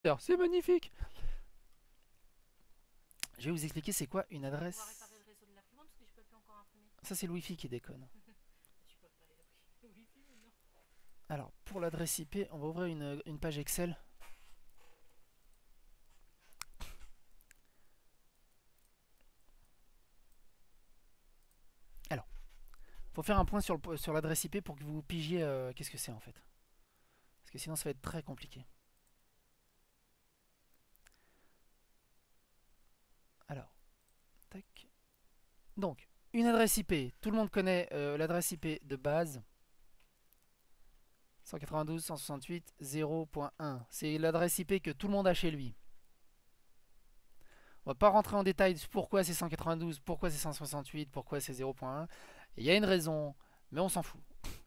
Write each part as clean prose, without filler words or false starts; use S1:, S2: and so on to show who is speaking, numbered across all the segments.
S1: C'est magnifique. Je vais vous expliquer c'est quoi une adresse.
S2: On va réparer le réseau de l'imprimante parce que j'ai pas pu encore imprimer.
S1: Ça c'est le wifi qui déconne.
S2: Tu peux pas aller le wifi maintenant.
S1: Alors pour l'adresse IP, on va ouvrir une page Excel. Alors, faut faire un point sur l'adresse IP pour que vous pigiez qu'est-ce que c'est en fait. Parce que sinon ça va être très compliqué. Alors, tac. Donc, une adresse IP. Tout le monde connaît l'adresse IP de base. 192.168.0.1. C'est l'adresse IP que tout le monde a chez lui. On va pas rentrer en détail sur pourquoi c'est 192, pourquoi c'est 168, pourquoi c'est 0.1. Il y a une raison, mais on s'en fout.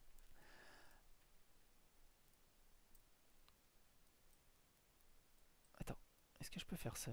S1: Attends, est-ce que je peux faire ça?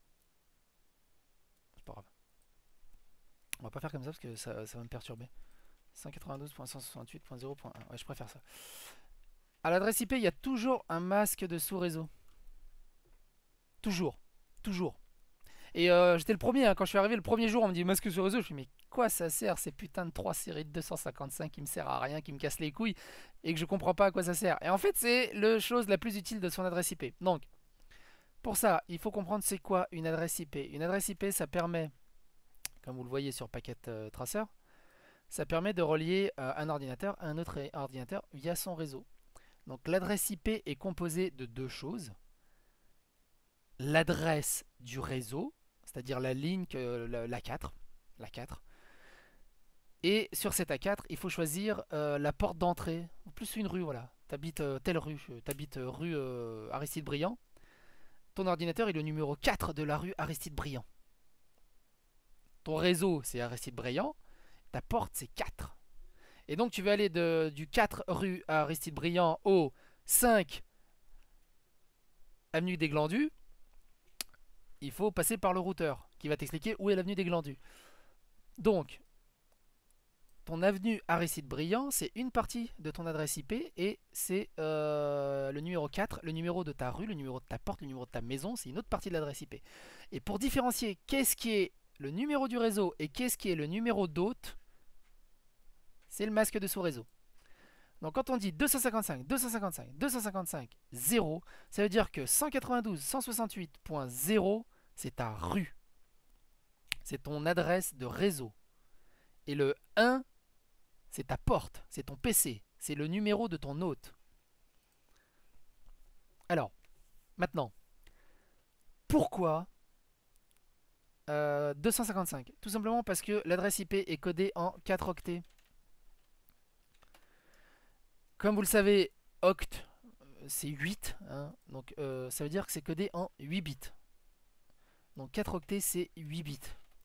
S1: C'est pas grave. On va pas faire comme ça parce que ça va me perturber. 192.168.0.1. Ouais, je préfère ça. À l'adresse IP, il y a toujours un masque de sous-réseau. Toujours. Toujours. Et j'étais le premier, hein, quand je suis arrivé le premier jour, on me dit masque sur réseau. Je me suis dit, mais quoi ça sert ces putains de 3 séries de 255 qui me sert à rien, qui me casse les couilles et que je comprends pas à quoi ça sert. Et en fait, c'est la chose la plus utile de son adresse IP. Donc, pour ça, il faut comprendre c'est quoi une adresse IP. Une adresse IP, ça permet, comme vous le voyez sur Packet Tracer, ça permet de relier un ordinateur à un autre ordinateur via son réseau. Donc, l'adresse IP est composée de deux choses. L'adresse du réseau, c'est-à-dire la ligne, l'A4, l'A4. Et sur cette A4, il faut choisir la porte d'entrée, ou plus une rue, voilà. T'habites telle rue, t'habites rue Aristide Briand. Ton ordinateur est le numéro 4 de la rue Aristide Briand. Ton réseau, c'est Aristide Briand. Ta porte, c'est 4. Et donc, tu vas aller du 4 rue Aristide Briand au 5 avenue des Glandus. Il faut passer par le routeur qui va t'expliquer où est l'avenue des Glandus. Donc, ton avenue Aristide Briand, c'est une partie de ton adresse IP et c'est le numéro 4, le numéro de ta rue, le numéro de ta porte, le numéro de ta maison, c'est une autre partie de l'adresse IP. Et pour différencier qu'est-ce qui est le numéro du réseau et qu'est-ce qui est le numéro d'hôte, c'est le masque de sous-réseau. Donc quand on dit 255, 255, 255, 0, ça veut dire que 192.168.0, c'est ta rue. C'est ton adresse de réseau. Et le 1, c'est ta porte, c'est ton PC, c'est le numéro de ton hôte. Alors, maintenant, pourquoi 255? Tout simplement parce que l'adresse IP est codée en 4 octets. Comme vous le savez, oct, c'est 8, hein, donc ça veut dire que c'est codé en 8 bits. Donc 4 octets, c'est 8 bits.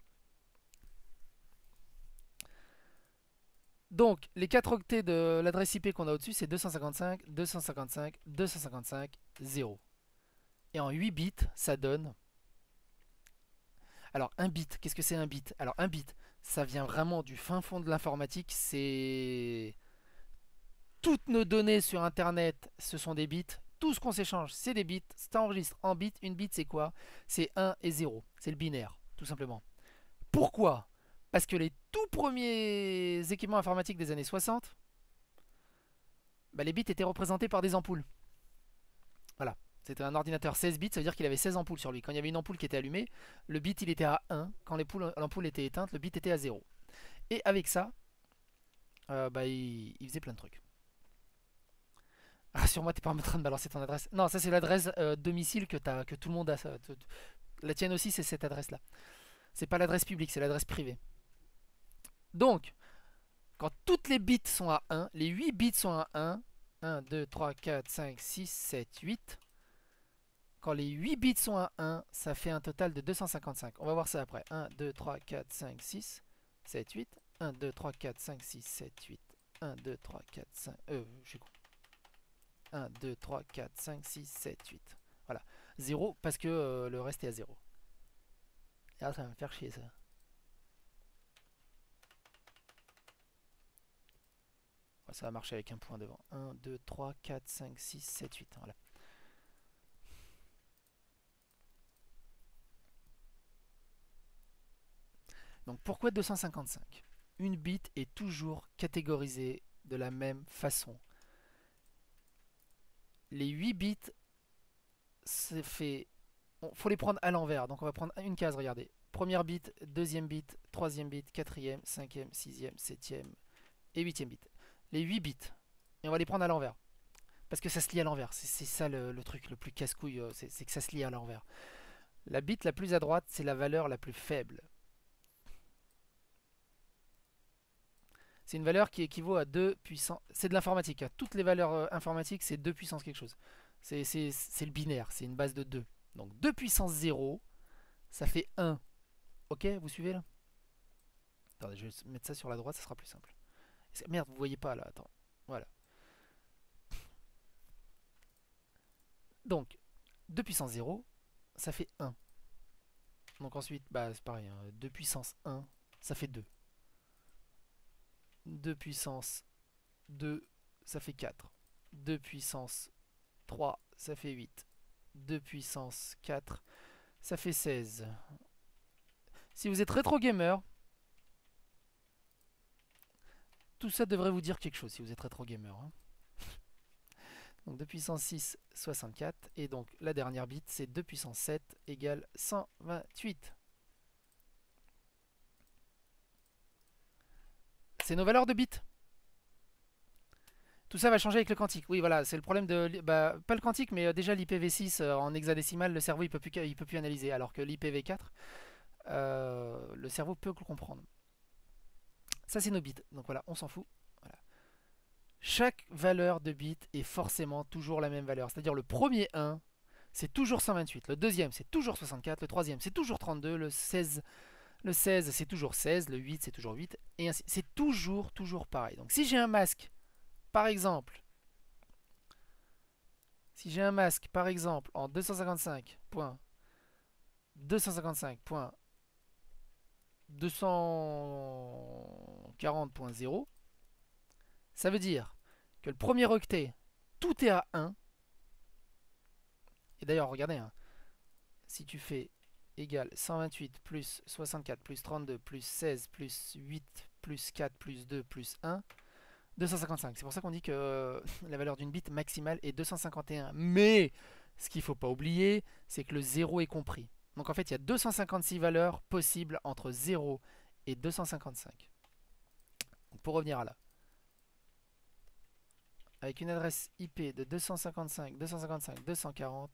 S1: Donc, les 4 octets de l'adresse IP qu'on a au-dessus, c'est 255, 255, 255, 0. Et en 8 bits, ça donne. Alors, un bit, qu'est-ce que c'est un bit? Alors, un bit, ça vient vraiment du fin fond de l'informatique. C'est. Toutes nos données sur Internet, ce sont des bits. Tout ce qu'on s'échange, c'est des bits. Ça enregistre en bits. Une bit, c'est quoi? C'est 1 et 0. C'est le binaire, tout simplement. Pourquoi? Parce que les tout premiers équipements informatiques des années 60, bah, les bits étaient représentés par des ampoules. Voilà. C'était un ordinateur 16 bits, ça veut dire qu'il avait 16 ampoules sur lui. Quand il y avait une ampoule qui était allumée, le bit il était à 1. Quand l'ampoule était éteinte, le bit était à 0. Et avec ça, bah, il faisait plein de trucs. Rassure-moi, t'es pas en train de balancer ton adresse. Non, ça c'est l'adresse domicile que tout le monde a. La tienne aussi, c'est cette adresse-là. C'est pas l'adresse publique, c'est l'adresse privée. Donc, quand toutes les bits sont à 1, les 8 bits sont à 1, 1, 2, 3, 4, 5, 6, 7, 8. Quand les 8 bits sont à 1, ça fait un total de 255. On va voir ça après. 1, 2, 3, 4, 5, 6, 7, 8. 1, 2, 3, 4, 5, 6, 7, 8. 1, 2, 3, 4, 5. Je suis con. 1, 2, 3, 4, 5, 6, 7, 8. Voilà. 0 parce que le reste est à 0. Et là, ça va me faire chier ça. Ouais, ça va marcher avec un point devant. 1, 2, 3, 4, 5, 6, 7, 8. Voilà. Donc pourquoi 255? Une bit est toujours catégorisée de la même façon. Les 8 bits, c'est fait. Faut les prendre à l'envers. Donc on va prendre une case, regardez. Première bit, deuxième bit, troisième bit, quatrième, cinquième, sixième, septième et huitième bit. Les 8 bits. Et on va les prendre à l'envers. Parce que ça se lie à l'envers. C'est ça le truc le plus casse-couille, c'est que ça se lie à l'envers. La bit la plus à droite, c'est la valeur la plus faible. C'est une valeur qui équivaut à 2 puissance. C'est de l'informatique, hein. Toutes les valeurs informatiques, c'est 2 puissance quelque chose. C'est le binaire, c'est une base de 2. Donc 2 puissance 0, ça fait 1. Ok, vous suivez là? Attendez, je vais mettre ça sur la droite, ça sera plus simple. Merde, vous voyez pas là, attends. Voilà. Donc, 2 puissance 0, ça fait 1. Donc ensuite, bah, c'est pareil, hein, 2 puissance 1, ça fait 2. 2 puissance 2, ça fait 4. 2 puissance 3, ça fait 8. 2 puissance 4, ça fait 16. Si vous êtes rétro gamer, tout ça devrait vous dire quelque chose si vous êtes rétro gamer, hein. Donc 2 puissance 6, 64. Et donc la dernière bit, c'est 2 puissance 7 égale 128. C'est nos valeurs de bits. Tout ça va changer avec le quantique. Oui, voilà, c'est le problème de... Bah, pas le quantique, mais déjà l'IPv6 en hexadécimal, le cerveau, il peut plus analyser. Alors que l'IPv4, le cerveau peut le comprendre. Ça, c'est nos bits. Donc voilà, on s'en fout. Voilà. Chaque valeur de bit est forcément toujours la même valeur. C'est-à-dire le premier 1, c'est toujours 128. Le deuxième, c'est toujours 64. Le troisième, c'est toujours 32. Le 16, c'est toujours 16. Le 8, c'est toujours 8. Et ainsi. C'est toujours pareil. Donc si j'ai un masque, par exemple, en 255.240.0, ça veut dire que le premier octet, tout est à 1. Et d'ailleurs, regardez, hein, si tu fais égal 128 plus 64 plus 32 plus 16 plus 8 plus 4 plus 2 plus 1, 255. C'est pour ça qu'on dit que la valeur d'une bit maximale est 251. Mais ce qu'il ne faut pas oublier, c'est que le 0 est compris. Donc en fait, il y a 256 valeurs possibles entre 0 et 255. Donc pour revenir à là, avec une adresse IP de 255, 255, 240,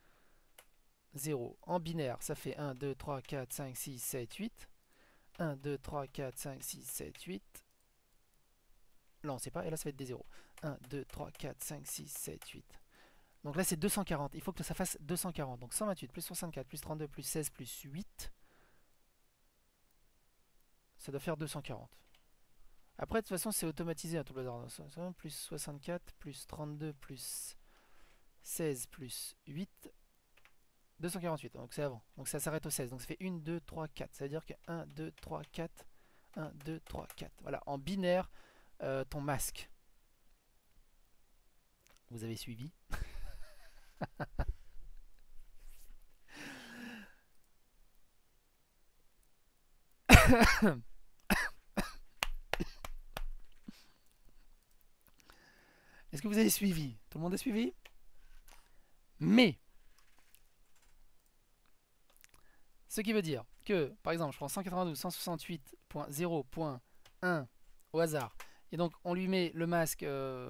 S1: 0 en binaire, ça fait 1, 2, 3, 4, 5, 6, 7, 8. 1, 2, 3, 4, 5, 6, 7, 8. Non, c'est pas, et là ça va être des 0. 1, 2, 3, 4, 5, 6, 7, 8. Donc là c'est 240, il faut que ça fasse 240. Donc 128 plus 64 plus 32 plus 16 plus 8, ça doit faire 240. Après de toute façon c'est automatisé à tout bazar. Plus 64 plus 32 plus 16 plus 8, 248, donc c'est avant. Donc ça s'arrête au 16, donc ça fait 1, 2, 3, 4. Ça veut dire que 1, 2, 3, 4, 1, 2, 3, 4. Voilà, en binaire, ton masque. Vous avez suivi? Est-ce que vous avez suivi? Tout le monde a suivi? Mais, ce qui veut dire que, par exemple, je prends 192.168.0.1 au hasard, et donc on lui met le masque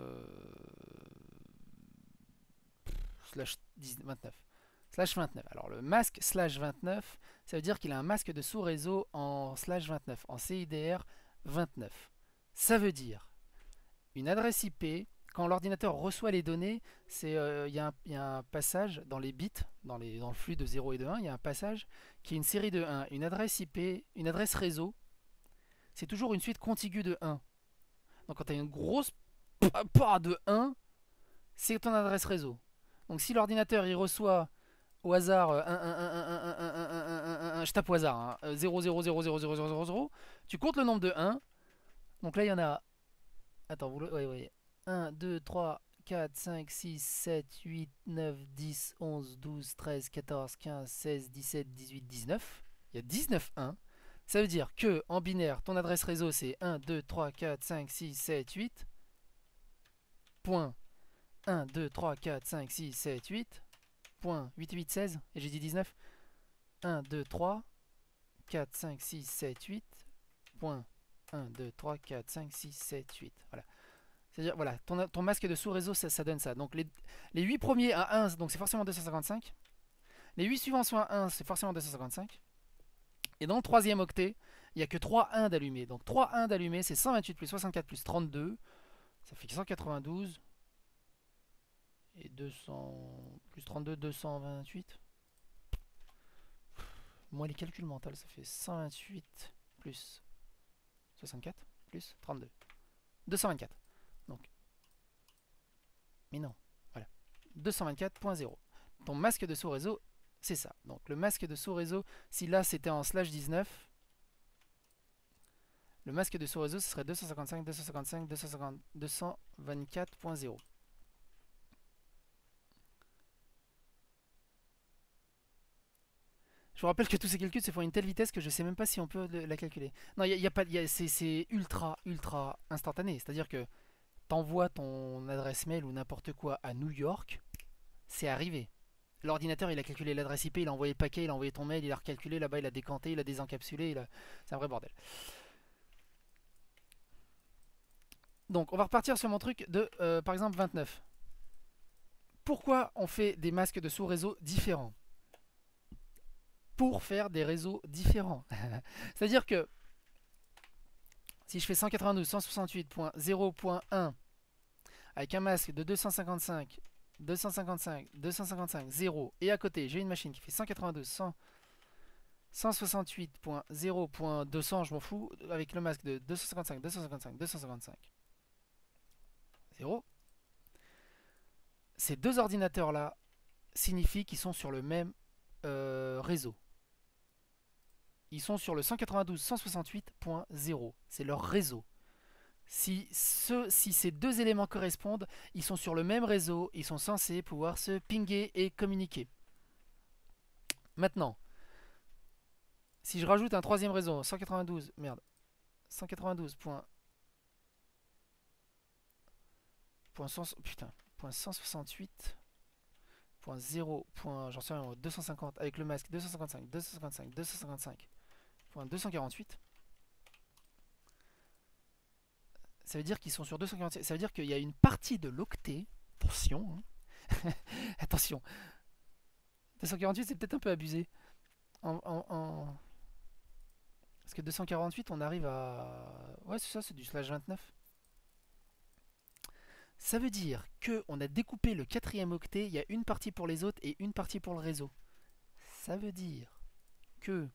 S1: slash 29. Slash 29. Alors le masque slash 29, ça veut dire qu'il a un masque de sous-réseau en slash 29, en CIDR 29. Ça veut dire une adresse IP, quand l'ordinateur reçoit les données, il y a un passage dans les bits, dans le flux de 0 et de 1, il y a un passage qui est une série de 1. Une adresse IP, une adresse réseau, c'est toujours une suite contiguë de 1. Donc quand tu as une grosse part de 1, c'est ton adresse réseau. Donc si l'ordinateur il reçoit au hasard 1, je tape au hasard, 0, 0, 0, 0, 0, 0, 0, 0, tu comptes le nombre de 1. Donc là il y en a, attends, oui, 1, 2, 3, 4, 5, 6, 7, 8, 9, 10, 11, 12, 13, 14, 15, 16, 17, 18, 19. Il y a 19 1. Ça veut dire que en binaire, ton adresse réseau c'est 1, 2, 3, 4, 5, 6, 7, 8. Point 1, 2, 3, 4, 5, 6, 7, 8. Point 8, 8, 16. Et j'ai dit 19. 1, 2, 3, 4, 5, 6, 7, 8. Point 1, 2, 3, 4, 5, 6, 7, 8. Voilà. C'est-à-dire, voilà, ton masque de sous-réseau, ça donne ça. Donc les 8 premiers à 1, donc c'est forcément 255. Les 8 suivants sont à 1, c'est forcément 255. Et dans le troisième octet, il n'y a que 3 1 d'allumés. Donc 3 1 d'allumés, c'est 128 plus 64 plus 32. Ça fait 192. Et 200 plus 32, 228. Moi, les calculs mentaux, ça fait 128 plus 64 plus 32. 224. Donc, mais non, voilà. 224.0. Ton masque de sous-réseau, c'est ça. Donc, le masque de sous-réseau, si là c'était en /19, le masque de sous-réseau, ce serait 255, 255, 250, 224.0. Je vous rappelle que tous ces calculs se font à une telle vitesse que je ne sais même pas si on peut la calculer. Non, y a pas, c'est ultra, ultra instantané. C'est-à-dire que t'envoies ton adresse mail ou n'importe quoi à New York, c'est arrivé. L'ordinateur, il a calculé l'adresse IP, il a envoyé le paquet, il a envoyé ton mail, il a recalculé, là-bas, il a décanté, il a désencapsulé, c'est un vrai bordel. Donc, on va repartir sur mon truc de, par exemple, 29. Pourquoi on fait des masques de sous-réseau différents? Pour faire des réseaux différents. C'est-à-dire que si je fais 192.168.0.1 avec un masque de 255, 255, 255, 0 et à côté j'ai une machine qui fait 168.0.200, je m'en fous, avec le masque de 255, 255, 255, 0. Ces deux ordinateurs là signifient qu'ils sont sur le même réseau. Ils sont sur le 192.168.0. C'est leur réseau. Si ces deux éléments correspondent, ils sont sur le même réseau, ils sont censés pouvoir se pinguer et communiquer. Maintenant, si je rajoute un troisième réseau, 192, merde, 192. Putain, .168.0. J'en sais rien, 250 avec le masque 255, 255, 255. 248. Ça veut dire qu'ils sont sur 247. Ça veut dire qu'il y a une partie de l'octet. Attention. Hein. Attention. 248, c'est peut-être un peu abusé. Parce que 248, on arrive à... Ouais, c'est ça, c'est du /29. Ça veut dire qu'on a découpé le quatrième octet. Il y a une partie pour les autres et une partie pour le réseau. Ça veut dire que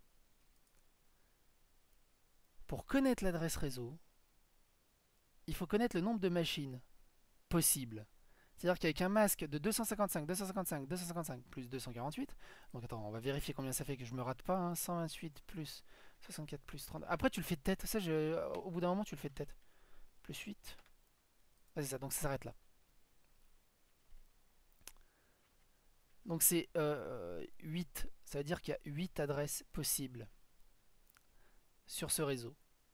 S1: pour connaître l'adresse réseau, il faut connaître le nombre de machines possibles. C'est-à-dire qu'avec un masque de 255, 255, 255 plus 248, donc attends, on va vérifier combien ça fait que je me rate pas, hein, 128 plus 64 plus 30. Après tu le fais de tête, ça, au bout d'un moment tu le fais de tête. Plus 8. Ah, c'est ça, donc ça s'arrête là. Donc c'est 8, ça veut dire qu'il y a 8 adresses possibles sur ce réseau.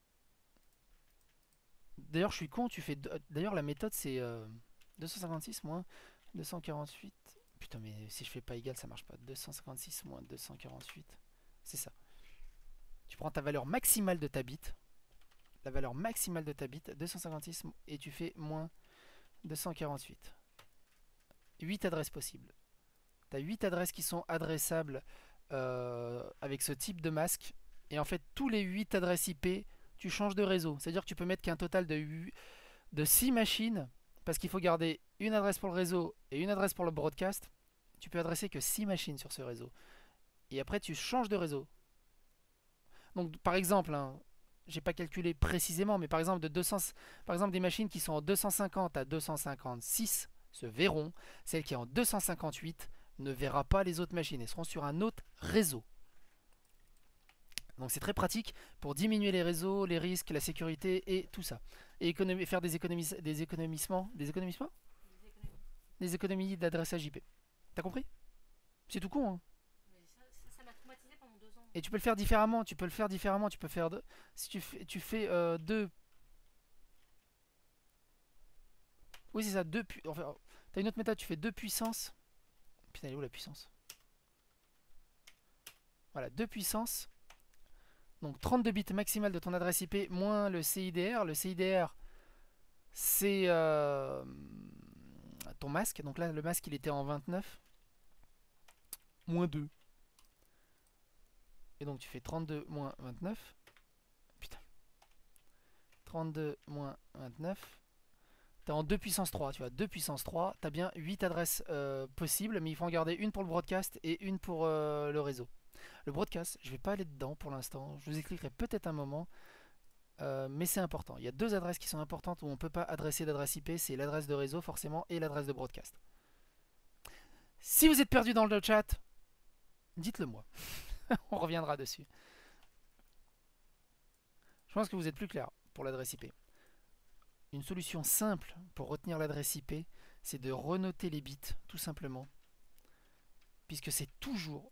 S1: D'ailleurs, je suis con, tu fais. D'ailleurs, la méthode c'est 256 moins 248. Putain, mais si je fais pas égal, ça marche pas. 256 moins 248. C'est ça. Tu prends ta valeur maximale de ta bit. La valeur maximale de ta bit, 256, et tu fais moins 248. 8 adresses possibles. Tu as 8 adresses qui sont adressables avec ce type de masque. Et en fait, tous les 8 adresses IP, tu changes de réseau. C'est-à-dire que tu peux mettre qu'un total de 6 machines, parce qu'il faut garder une adresse pour le réseau et une adresse pour le broadcast. Tu peux adresser que 6 machines sur ce réseau. Et après, tu changes de réseau. Donc, par exemple, hein, j'ai pas calculé précisément, mais par exemple, des machines qui sont en 250 à 256 se verront. Celle qui est en 258 ne verra pas les autres machines. Elles seront sur un autre réseau. Donc c'est très pratique pour diminuer les réseaux, les risques, la sécurité et tout ça. Et faire des économissements. Des économissements? Des économies d'adressage IP. T'as compris? C'est tout con, hein?
S2: Mais ça m'a traumatisé pendant 2 ans.
S1: Et tu peux le faire différemment. Tu peux le faire différemment. Tu peux faire si tu fais 2. Oui, c'est ça. 2. Enfin, t'as une autre méthode. Tu fais 2 puissance. Putain, elle est où la puissance? Voilà, 2 puissance. Donc 32 bits maximal de ton adresse IP moins le CIDR. Le CIDR, c'est ton masque. Donc là, le masque, il était en 29. Moins 2. Et donc tu fais 32 moins 29. Putain. 32 moins 29. T'es en 2 puissance 3, tu vois, 2 puissance 3. T'as bien 8 adresses possibles, mais il faut en garder une pour le broadcast et une pour le réseau. Le broadcast, je vais pas aller dedans pour l'instant. Je vous expliquerai peut-être un moment. Mais c'est important. Il y a deux adresses qui sont importantes où on ne peut pas adresser d'adresse IP. C'est l'adresse de réseau forcément et l'adresse de broadcast. Si vous êtes perdu dans le chat, dites-le moi. On reviendra dessus. Je pense que vous êtes plus clair pour l'adresse IP. Une solution simple pour retenir l'adresse IP, c'est de renoter les bits, tout simplement. Puisque c'est toujours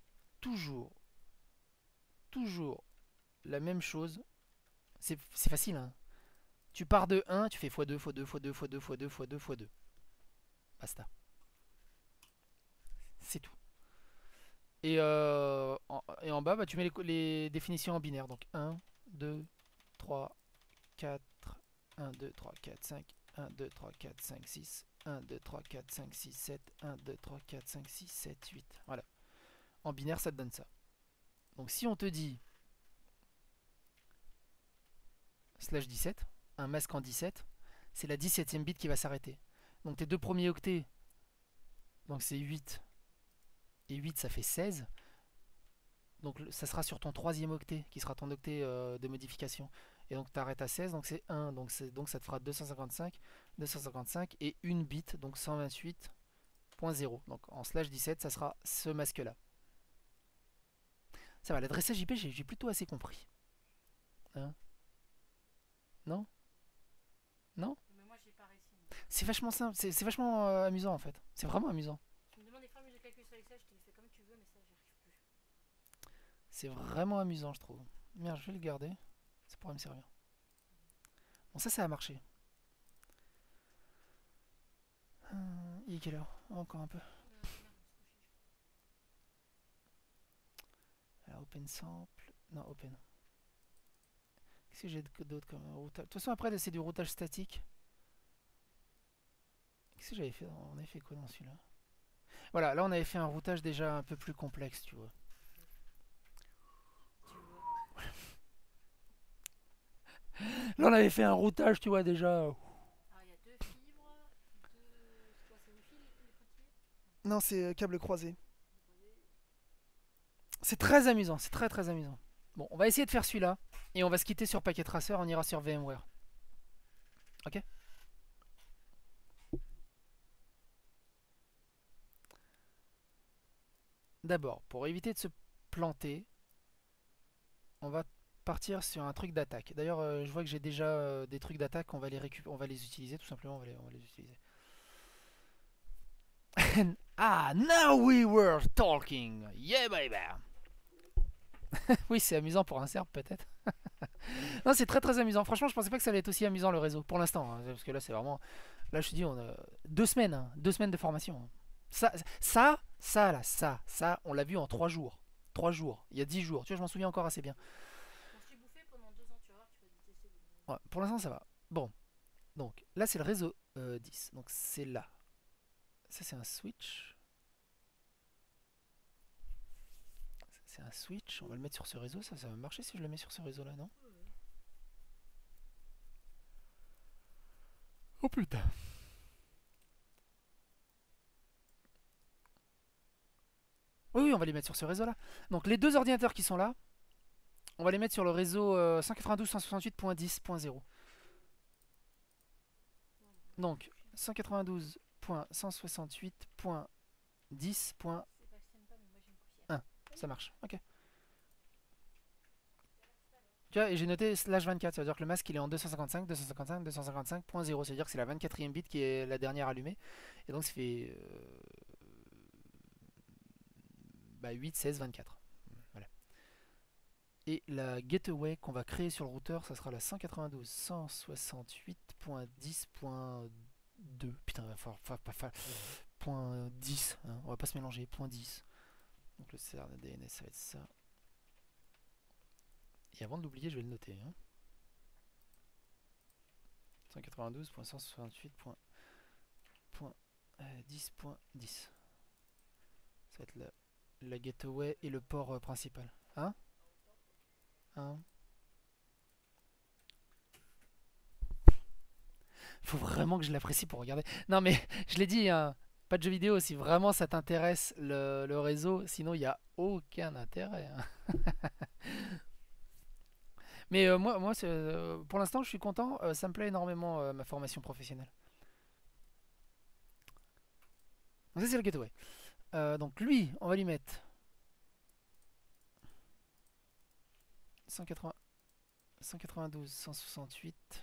S1: la même chose. C'est facile, hein. Tu pars de 1, tu fais x2, x2, x2, x2, x2, x2, x2. Basta. C'est tout. Et en bas, bah, tu mets les définitions en binaire. Donc 1, 2, 3, 4, 1, 2, 3, 4, 5, 1, 2, 3, 4, 5, 6, 1, 2, 3, 4, 5, 6, 7, 1, 2, 3, 4, 5, 6, 7, 8. Voilà. En binaire, ça te donne ça. Donc si on te dit /17, un masque en 17, c'est la 17e bit qui va s'arrêter. Donc tes deux premiers octets, donc c'est 8 et 8 ça fait 16. Donc ça sera sur ton troisième octet qui sera ton octet de modification. Et donc tu arrêtes à 16, donc c'est 1, donc ça te fera 255, 255 et une bit, donc 128.0. Donc en /17, ça sera ce masque là. Ça va, l'adressage IP, j'ai plutôt assez compris. Hein? Non? Non?
S2: Mais moi, j'ai pas réussi.
S1: C'est vachement simple, c'est vachement amusant en fait. C'est vraiment amusant.
S2: Tu me demandes des formules de calcul sur Excel, je te les fais comme tu veux, mais ça, j'y arrive plus.
S1: C'est vraiment amusant, je trouve. Merde, je vais le garder. Ça pourrait me servir. Bon, ça a marché. Il est quelle heure? Encore un peu.
S2: Merde, on se coucher,
S1: Alors, open sample. Non, open. Qu'est-ce que j'ai d'autre comme routage? De toute façon, après, c'est du routage statique. Qu'est-ce que j'avais fait? On avait fait quoi dans celui-là? Voilà, là, on avait fait un routage déjà un peu plus complexe, tu vois. Là, on avait fait un routage, tu vois, déjà.
S2: Alors, il y a deux fibres, c'est quoi, c'est Wi-Fi, les potiers?
S1: Non, c'est câble croisé. C'est très amusant, c'est très très amusant. Bon, on va essayer de faire celui-là. Et on va se quitter sur Packet Tracer, on ira sur VMware. Ok? D'abord, pour éviter de se planter, on va partir sur un truc d'attaque. D'ailleurs, je vois que j'ai déjà des trucs d'attaque, on va les récupérer, on va les utiliser tout simplement, on va les utiliser. Ah, now we were talking. Yeah, baby. Oui, c'est amusant pour un serbe peut-être. Non, c'est très très amusant. Franchement, je pensais pas que ça allait être aussi amusant le réseau pour l'instant, hein, parce que là, c'est vraiment. Là, je te dis, on a 2 semaines, hein, 2 semaines de formation. Hein. Ça, on l'a vu en 3 jours. 3 jours, il y a 10 jours. Tu vois, je m'en souviens encore assez bien.
S2: On s'est bouffé pendant 2 ans, tu vas voir, tu vas détester.
S1: Ouais, pour l'instant, ça va. Bon, donc là, c'est le réseau 10. Donc, c'est là. Ça, c'est un switch. C'est un switch. On va le mettre sur ce réseau. Ça va marcher si je le mets sur ce réseau-là, non? Oh putain. Oui, on va les mettre sur ce réseau-là. Donc les deux ordinateurs qui sont là, on va les mettre sur le réseau 192.168.10.0. Donc 192.168.10.1. Ça marche, ok. Tu vois, et j'ai noté /24, ça veut dire que le masque il est en 255, 255, 255.0, ça veut dire que c'est la 24e bit qui est la dernière allumée. Et donc ça fait 8, 16, 24. Voilà. Et la gateway qu'on va créer sur le routeur, ça sera la 192.168.10.2. Putain, point 10, hein, on va pas se mélanger, point 10. Donc le CERN DNS, ça va être ça. Et avant de l'oublier, je vais le noter. Hein. 192.168.10.10. Ça va être la gateway et le port principal. Hein? Hein? Faut vraiment que je l'apprécie pour regarder. Non mais je l'ai dit, hein, pas de jeux vidéo si vraiment ça t'intéresse le réseau, sinon il n'y a aucun intérêt. Hein. Mais moi pour l'instant je suis content, ça me plaît énormément ma formation professionnelle. Donc ça c'est le gateway. Donc lui, on va lui mettre 180, 192, 168,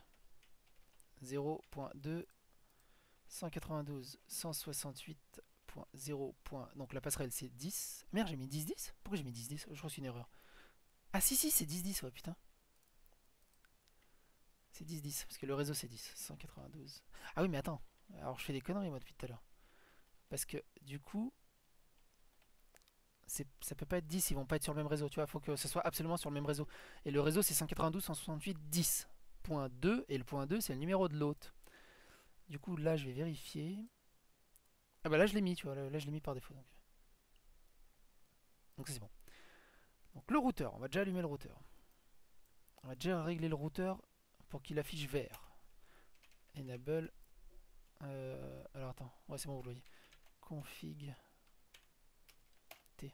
S1: 0.2, 192, 168.0. Donc la passerelle c'est 10. Merde, j'ai mis 10-10. Pourquoi j'ai mis 10-10? Je crois que c'est une erreur. Ah si, si, c'est 10-10, ouais, putain. C'est 10-10, parce que le réseau c'est 10. 192. Ah oui, mais attends. Alors je fais des conneries moi depuis tout à l'heure. Parce que du coup, ça peut pas être 10, ils vont pas être sur le même réseau, tu vois, faut que ce soit absolument sur le même réseau. Et le réseau c'est 192, 168, 10. Point 2, et le point 2 c'est le numéro de l'hôte. Du coup là je vais vérifier. Ah bah là je l'ai mis, tu vois, là je l'ai mis par défaut. Donc ça c'est bon. Donc le routeur, on va déjà allumer le routeur. On va déjà régler le routeur pour qu'il affiche vert. Enable. Alors attends, ouais c'est bon vous le voyez. Config. T.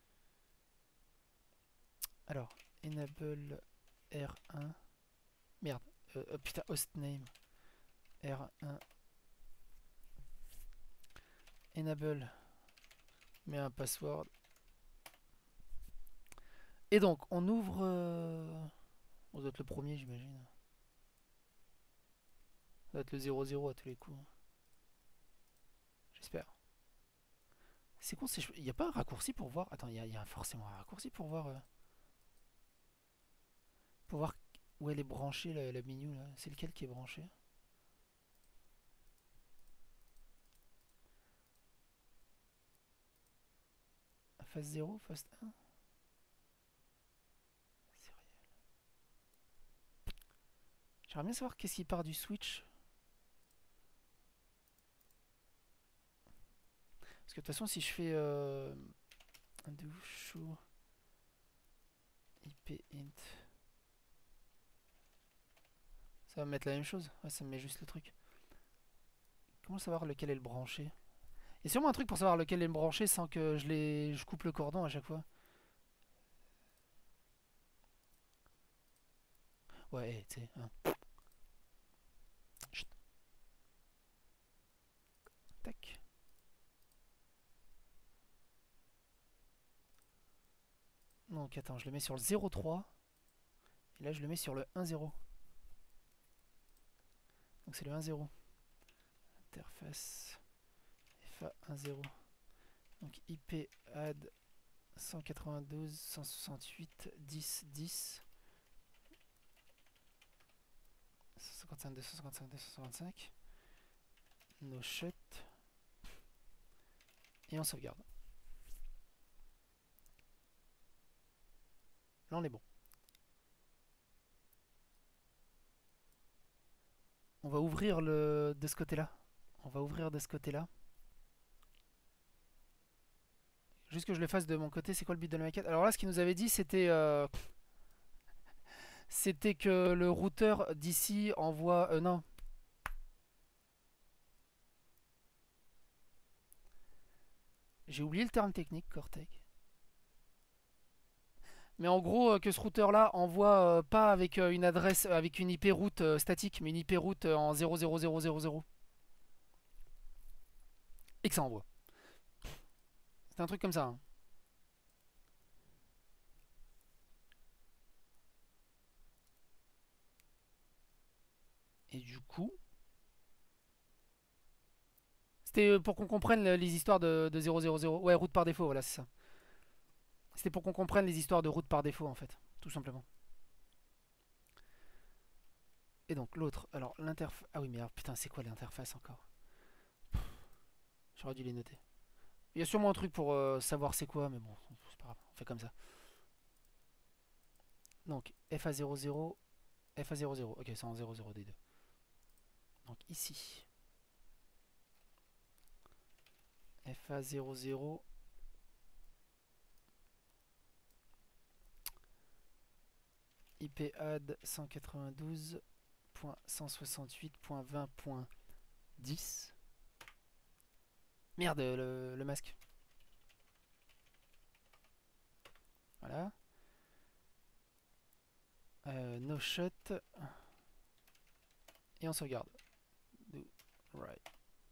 S1: Alors, enable R1. Merde, putain, hostname. R1. Enable. Met un password. Et donc, on ouvre... on doit être le premier, j'imagine. Ça doit être le 00 à tous les coups. J'espère. C'est con, il n'y a pas un raccourci pour voir... Attends, il y a forcément un raccourci pour voir... pour voir où elle est branchée, la menu, là. C'est lequel qui est branché? Phase 0, phase 1. J'aimerais bien savoir qu'est-ce qui part du switch. Parce que de toute façon, si je fais do show IP int, ça va me mettre la même chose. Ouais, ça me met juste le truc. Comment savoir lequel est le branché? Il y a sûrement un truc pour savoir lequel est le branché sans que je coupe le cordon à chaque fois. Ouais, tu sais. Hein. Chut. Tac. Donc attends, je le mets sur le 0,3. Et là, je le mets sur le 1,0. Donc c'est le 1,0. Interface FA 1,0. Donc IP add 192, 168, 10, 10. 155, 255, 255. No shut. Et on sauvegarde. Là on est bon. On va ouvrir de ce côté-là. On va ouvrir de ce côté-là. Juste que je le fasse de mon côté, c'est quoi le but de la maquette? Alors là, ce qu'il nous avait dit, c'était c'était que le routeur d'ici envoie... non. J'ai oublié le terme technique, Cortec. Mais en gros, que ce routeur-là envoie pas avec une adresse, avec une IP route statique, mais une IP route en 00000. Et que ça envoie. C'est un truc comme ça. Hein. Et du coup... C'était pour qu'on comprenne les histoires de 000. Ouais, route par défaut, voilà, c'est ça. C'était pour qu'on comprenne les histoires de route par défaut en fait, tout simplement. Et donc l'autre, alors l'interface... Ah oui mais alors, putain c'est quoi l'interface encore? J'aurais dû les noter. Il y a sûrement un truc pour savoir c'est quoi, mais bon, c'est pas grave, on fait comme ça. Donc FA00, FA00, ok c'est en 00 des deux. Donc ici, FA00, IPAD 192.168.20.10. Merde, le masque. Voilà. No shut. Et on sauvegarde. Do right.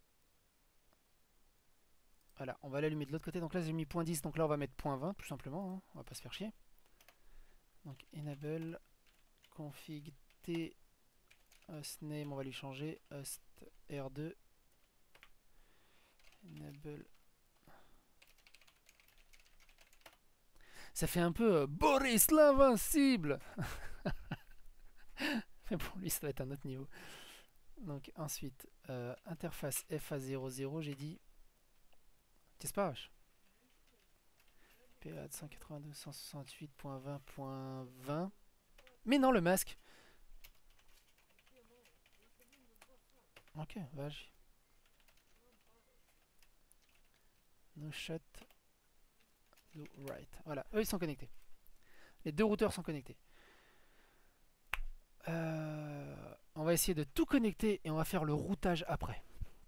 S1: Voilà, on va l'allumer de l'autre côté. Donc là j'ai mis .10, donc là on va mettre .20 tout simplement. Hein. On va pas se faire chier. Donc enable config t hostname, on va lui changer host r2 enable. Ça fait un peu Boris l'invincible. Mais pour lui ça va être un autre niveau. Donc ensuite interface FA00, j'ai dit, qu'est-ce pas vache, PA 192.168.20.20. Mais non, le masque. Ok, vache. No shut. Do right. Voilà, eux ils sont connectés. Les deux routeurs sont connectés. On va essayer de tout connecter et on va faire le routage après.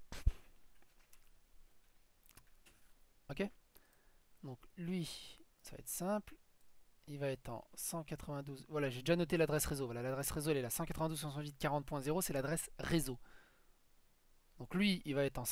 S1: Ok. Donc lui, ça va être simple. Il va être en 192. Voilà, j'ai déjà noté l'adresse réseau. Voilà, l'adresse réseau elle est là. 192.168.40.0 c'est l'adresse réseau. Donc lui, il va être en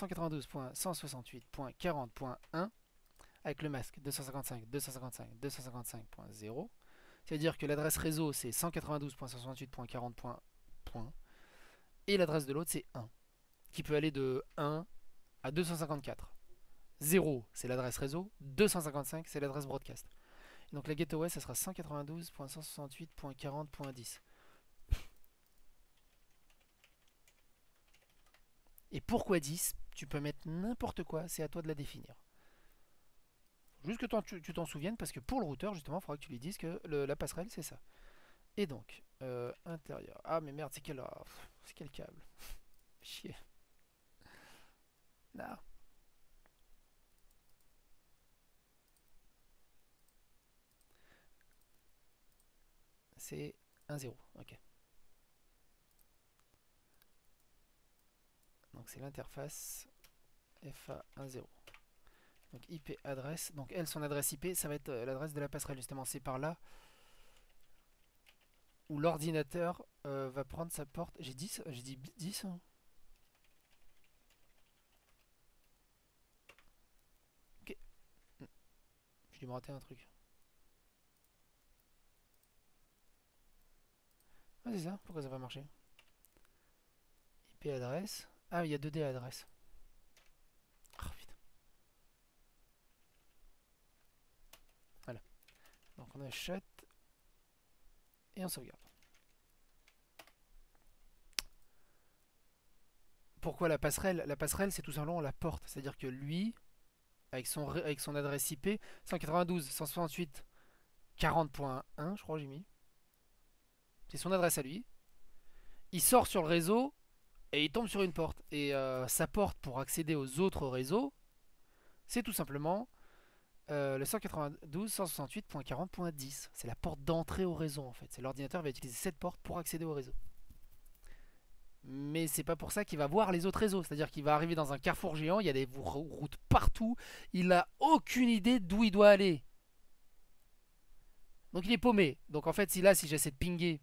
S1: 192.168.40.1 avec le masque 255.255.255.0. C'est-à-dire que l'adresse réseau c'est 192.168.40. Et l'adresse de l'autre c'est 1, qui peut aller de 1 à 254. 0 c'est l'adresse réseau, 255 c'est l'adresse broadcast. Et donc la gateway ça sera 192.168.40.10. Et pourquoi 10? Tu peux mettre n'importe quoi, c'est à toi de la définir. Juste que tu t'en souviennes, parce que pour le routeur, justement, il faudra que tu lui dises que la passerelle, c'est ça. Et donc, intérieur. Ah, mais merde, c'est quel câble? Chier. Là. C'est 1,0. Ok. Donc, c'est l'interface FA10. Donc, IP adresse. Donc, elle, son adresse IP, ça va être l'adresse de la passerelle, justement. C'est par là où l'ordinateur va prendre sa porte. J'ai dit 10 hein. Ok. J'ai dû me rater un truc. Ah c'est ça, pourquoi ça va marcher? IP adresse. Ah il y a 2D adresse. Oh putain. Voilà. Donc on a shut et on sauvegarde. Pourquoi la passerelle? La passerelle c'est tout simplement la porte. C'est-à-dire que lui, avec son adresse IP, 192.168.40.1, je crois j'ai mis. C'est son adresse à lui. Il sort sur le réseau et il tombe sur une porte. Et sa porte pour accéder aux autres réseaux, c'est tout simplement le 192.168.40.10. C'est la porte d'entrée au réseau en fait. C'est l'ordinateur va utiliser cette porte pour accéder au réseau. Mais c'est pas pour ça qu'il va voir les autres réseaux. C'est-à-dire qu'il va arriver dans un carrefour géant, il y a des routes partout. Il a aucune idée d'où il doit aller. Donc il est paumé. Donc en fait, si j'essaie de pinguer.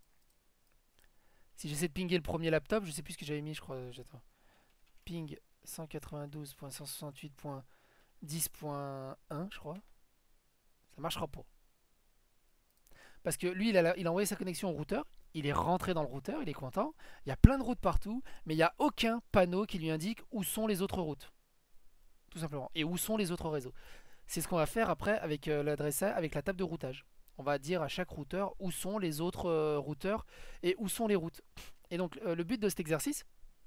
S1: Si j'essaie de pinguer le premier laptop, je sais plus ce que j'avais mis, je crois. Ping 192.168.10.1, je crois. Ça marchera pas. Parce que lui, il a envoyé sa connexion au routeur. Il est rentré dans le routeur, il est content. Il y a plein de routes partout, mais il n'y a aucun panneau qui lui indique où sont les autres routes. Tout simplement. Et où sont les autres réseaux. c'est ce qu'on va faire après avec l'adresse avec la table de routage. On va dire à chaque routeur où sont les autres routeurs et où sont les routes. Et donc le but de cet exercice,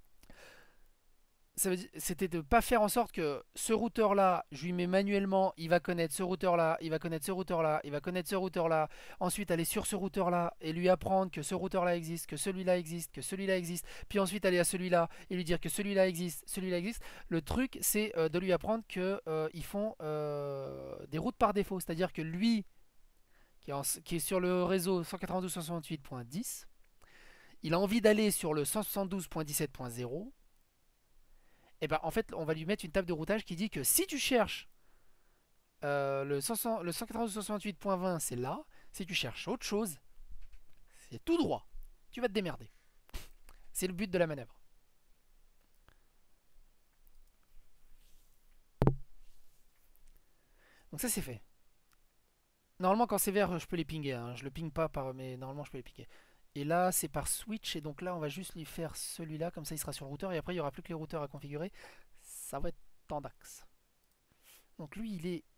S1: c'était de ne pas faire en sorte que ce routeur là, je lui mets manuellement, il va connaître ce routeur là, il va connaître ce routeur là, il va connaître ce routeur là, ensuite aller sur ce routeur là et lui apprendre que ce routeur là existe, que celui-là existe, que celui-là existe, puis ensuite aller à celui-là et lui dire que celui-là existe, celui-là existe. Le truc c'est de lui apprendre que ils font des routes par défaut, c'est-à-dire que lui qui est sur le réseau 192.68.10, il a envie d'aller sur le 172.17.0. Et ben en fait, on va lui mettre une table de routage qui dit que si tu cherches le 192.68.20, c'est là. Si tu cherches autre chose, c'est tout droit. Tu vas te démerder. C'est le but de la manœuvre. Donc ça c'est fait. Normalement quand c'est vert, je peux les pinguer. Hein. Je le ping pas mais normalement je peux les pinguer. Et là c'est par switch et donc là on va juste lui faire celui-là, comme ça il sera sur le routeur et après il n'y aura plus que les routeurs à configurer. Ça va être tendax. Donc lui il est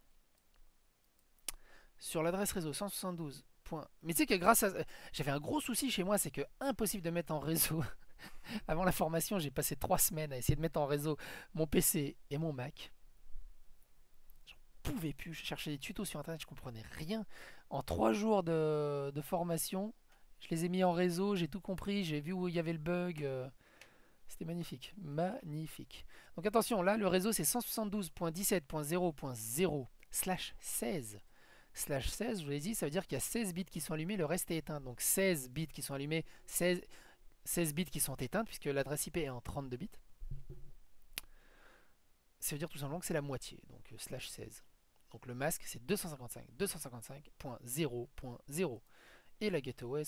S1: sur l'adresse réseau 172. Mais tu sais que grâce à... J'avais un gros souci chez moi, c'est que impossible de mettre en réseau. Avant la formation, j'ai passé 3 semaines à essayer de mettre en réseau mon PC et mon Mac. J'en pouvais plus. Je cherchais des tutos sur internet, je comprenais rien. En 3 jours de formation, je les ai mis en réseau, j'ai tout compris, j'ai vu où il y avait le bug. C'était magnifique. Magnifique. Donc attention, là, le réseau c'est 172.17.0.0/16. Slash 16, je vous l'ai dit, ça veut dire qu'il y a 16 bits qui sont allumés, le reste est éteint. Donc 16 bits qui sont allumés, 16 bits qui sont éteints, puisque l'adresse IP est en 32 bits. Ça veut dire tout simplement que c'est la moitié, donc slash 16. Donc le masque c'est 255.255.0.0. Et la gateway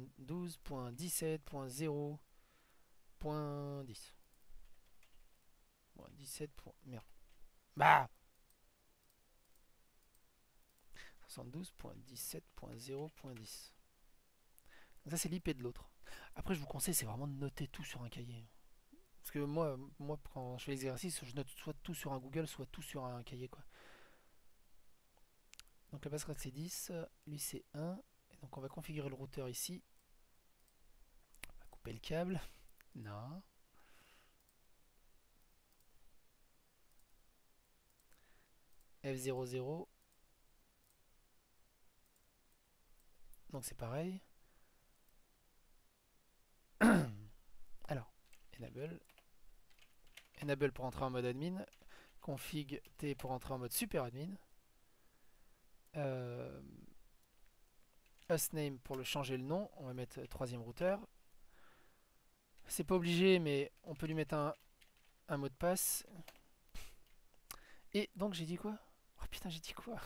S1: 172.17.0.10. 17. Merde. Bah 72.17.0.10. Ça c'est l'IP de l'autre. Après je vous conseille c'est vraiment de noter tout sur un cahier. Parce que moi quand je fais l'exercice, je note soit tout sur un Google, soit tout sur un cahier quoi. Donc la passerelle c'est 10, lui c'est 1. Et donc on va configurer le routeur ici. On va couper le câble. Non. F00. Donc c'est pareil. Alors, enable. Enable pour entrer en mode admin. Config T pour entrer en mode super admin. Hostname pour le changer le nom. On va mettre troisième routeur. C'est pas obligé, mais on peut lui mettre un mot de passe. Et donc j'ai dit quoi? Oh putain, j'ai dit quoi?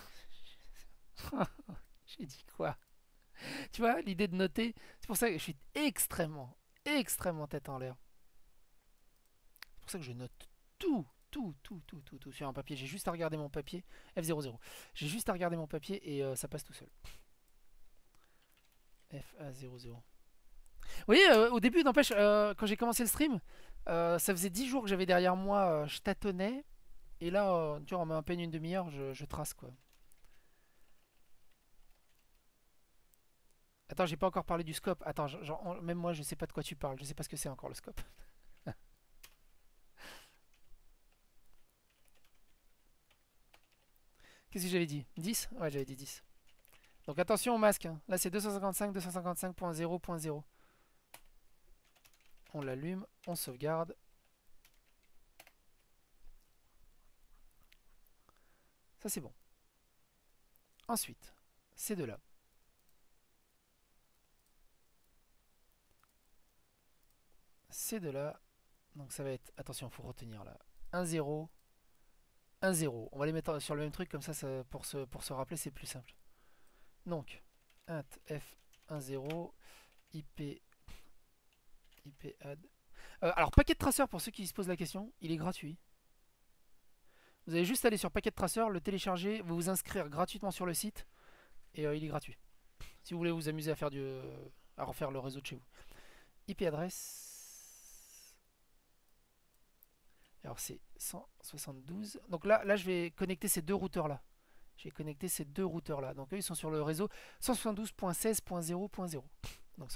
S1: J'ai dit quoi? Tu vois, l'idée de noter, c'est pour ça que je suis extrêmement tête en l'air. C'est pour ça que je note tout sur un papier. J'ai juste à regarder mon papier. F00. J'ai juste à regarder mon papier et ça passe tout seul. FA00. Vous voyez, au début, n'empêche, quand j'ai commencé le stream, ça faisait 10 jours que j'avais derrière moi, je tâtonnais. Et là, tu vois, on met à peine une demi-heure, je trace quoi. Attends, j'ai pas encore parlé du scope. Attends, même moi, je sais pas de quoi tu parles. Je sais pas ce que c'est encore le scope. Qu'est-ce que j'avais dit? 10? Ouais, j'avais dit 10. Donc attention au masque. Hein. Là, c'est 255.255.0.0. On l'allume, on sauvegarde. Ça, c'est bon. Ensuite, ces deux-là. Ces deux-là. Donc ça va être... Attention, il faut retenir là. 1, 0. 1, 0. On va les mettre sur le même truc, comme ça, pour se rappeler, c'est plus simple. Donc, int f10 ip add. Alors, paquet de traceur, pour ceux qui se posent la question, il est gratuit. Vous allez juste aller sur paquet de traceur, le télécharger, vous inscrire gratuitement sur le site, et il est gratuit. Si vous voulez vous amuser à faire à refaire le réseau de chez vous. IP adresse Alors c'est 172. Donc là, je vais connecter ces deux routeurs-là. J'ai connecté ces deux routeurs-là. Donc eux, ils sont sur le réseau 172.16.0.0. Donc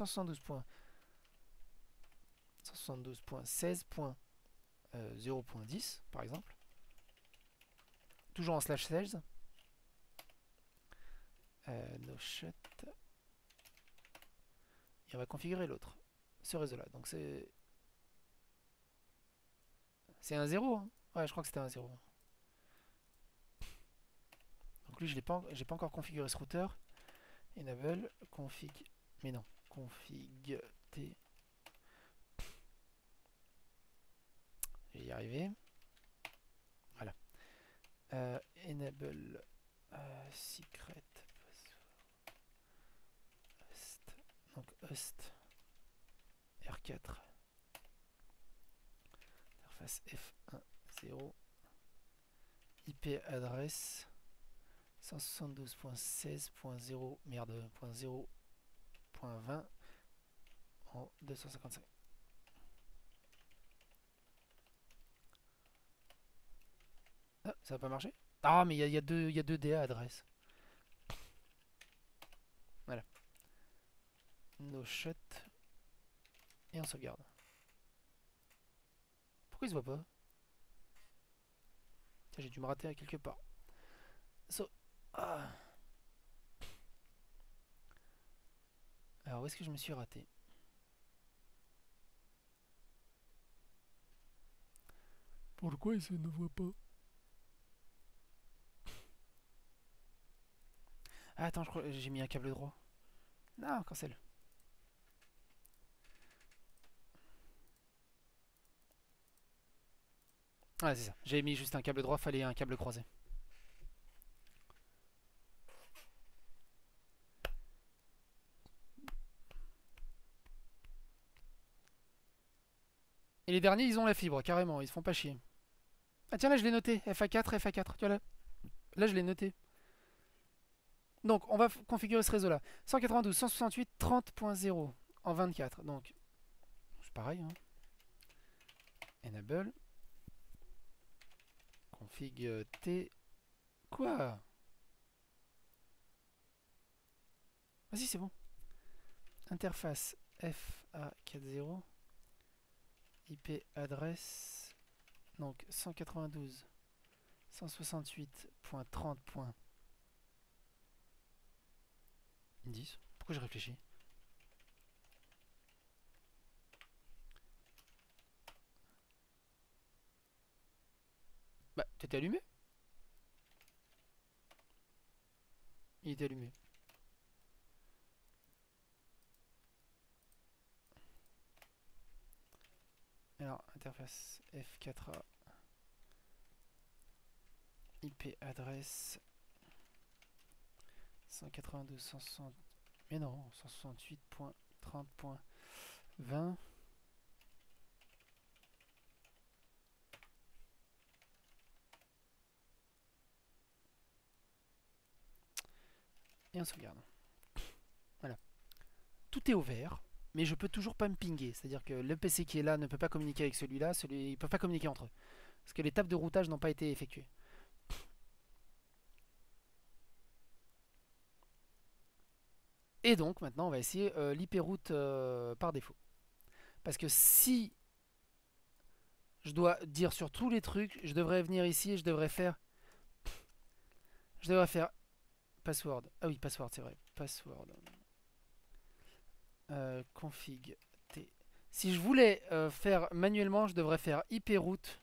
S1: 172.16.0.10 par exemple. Toujours en slash sales. No shut. Et on va configurer l'autre. Ce réseau-là. Donc c'est un 0. Hein. Ouais, je crois que c'était un 0. Donc lui, je n'ai pas encore configuré ce routeur. Enable, config. Mais non. Config T. Je vais y arriver. Voilà. Enable secret. Host. Donc host R4. Interface F1 0. IP adresse 172.16.0 merde .0.20 en 255. Ah, ça va pas marcher. Ah, mais il y a deux DA adresses. Voilà. No shut. Et on sauvegarde. Pourquoi il se voit pas? Tiens, j'ai dû me rater à quelque part. Ah. Alors, où est-ce que je me suis raté? Pourquoi il se ne voit pas? Ah, attends, je crois que j'ai mis un câble droit. Non, cancel. Ah, c'est ça. J'ai mis juste un câble droit, fallait un câble croisé. Et les derniers, ils ont la fibre, carrément, ils se font pas chier. Ah tiens, là, je l'ai noté. FA4, FA4. Tu vois là? Là, je l'ai noté. Donc, on va configurer ce réseau-là. 192.168.30.0 en 24. Donc, c'est pareil. Hein. Enable. Config T. Quoi? Vas-y, c'est bon. Interface FA40. IP adresse. Donc, 192.168.30.10. Pourquoi je réfléchis? Bah, t'étais allumé? Il était allumé. Alors, interface F4A. IP adresse 192.160. Mais non, 168.30.20. Et on sauvegarde. Voilà. Tout est ouvert, mais je peux toujours pas me pinguer. C'est-à-dire que le PC qui est là ne peut pas communiquer avec celui-là. Ils ne peuvent pas communiquer entre eux. Parce que les tables de routage n'ont pas été effectuées. Et donc, maintenant, on va essayer l'IP route par défaut. Parce que si je dois dire sur tous les trucs, je devrais venir ici et je devrais faire password. Ah oui, password, c'est vrai. Password. Config T. Si je voulais faire manuellement, je devrais faire IP route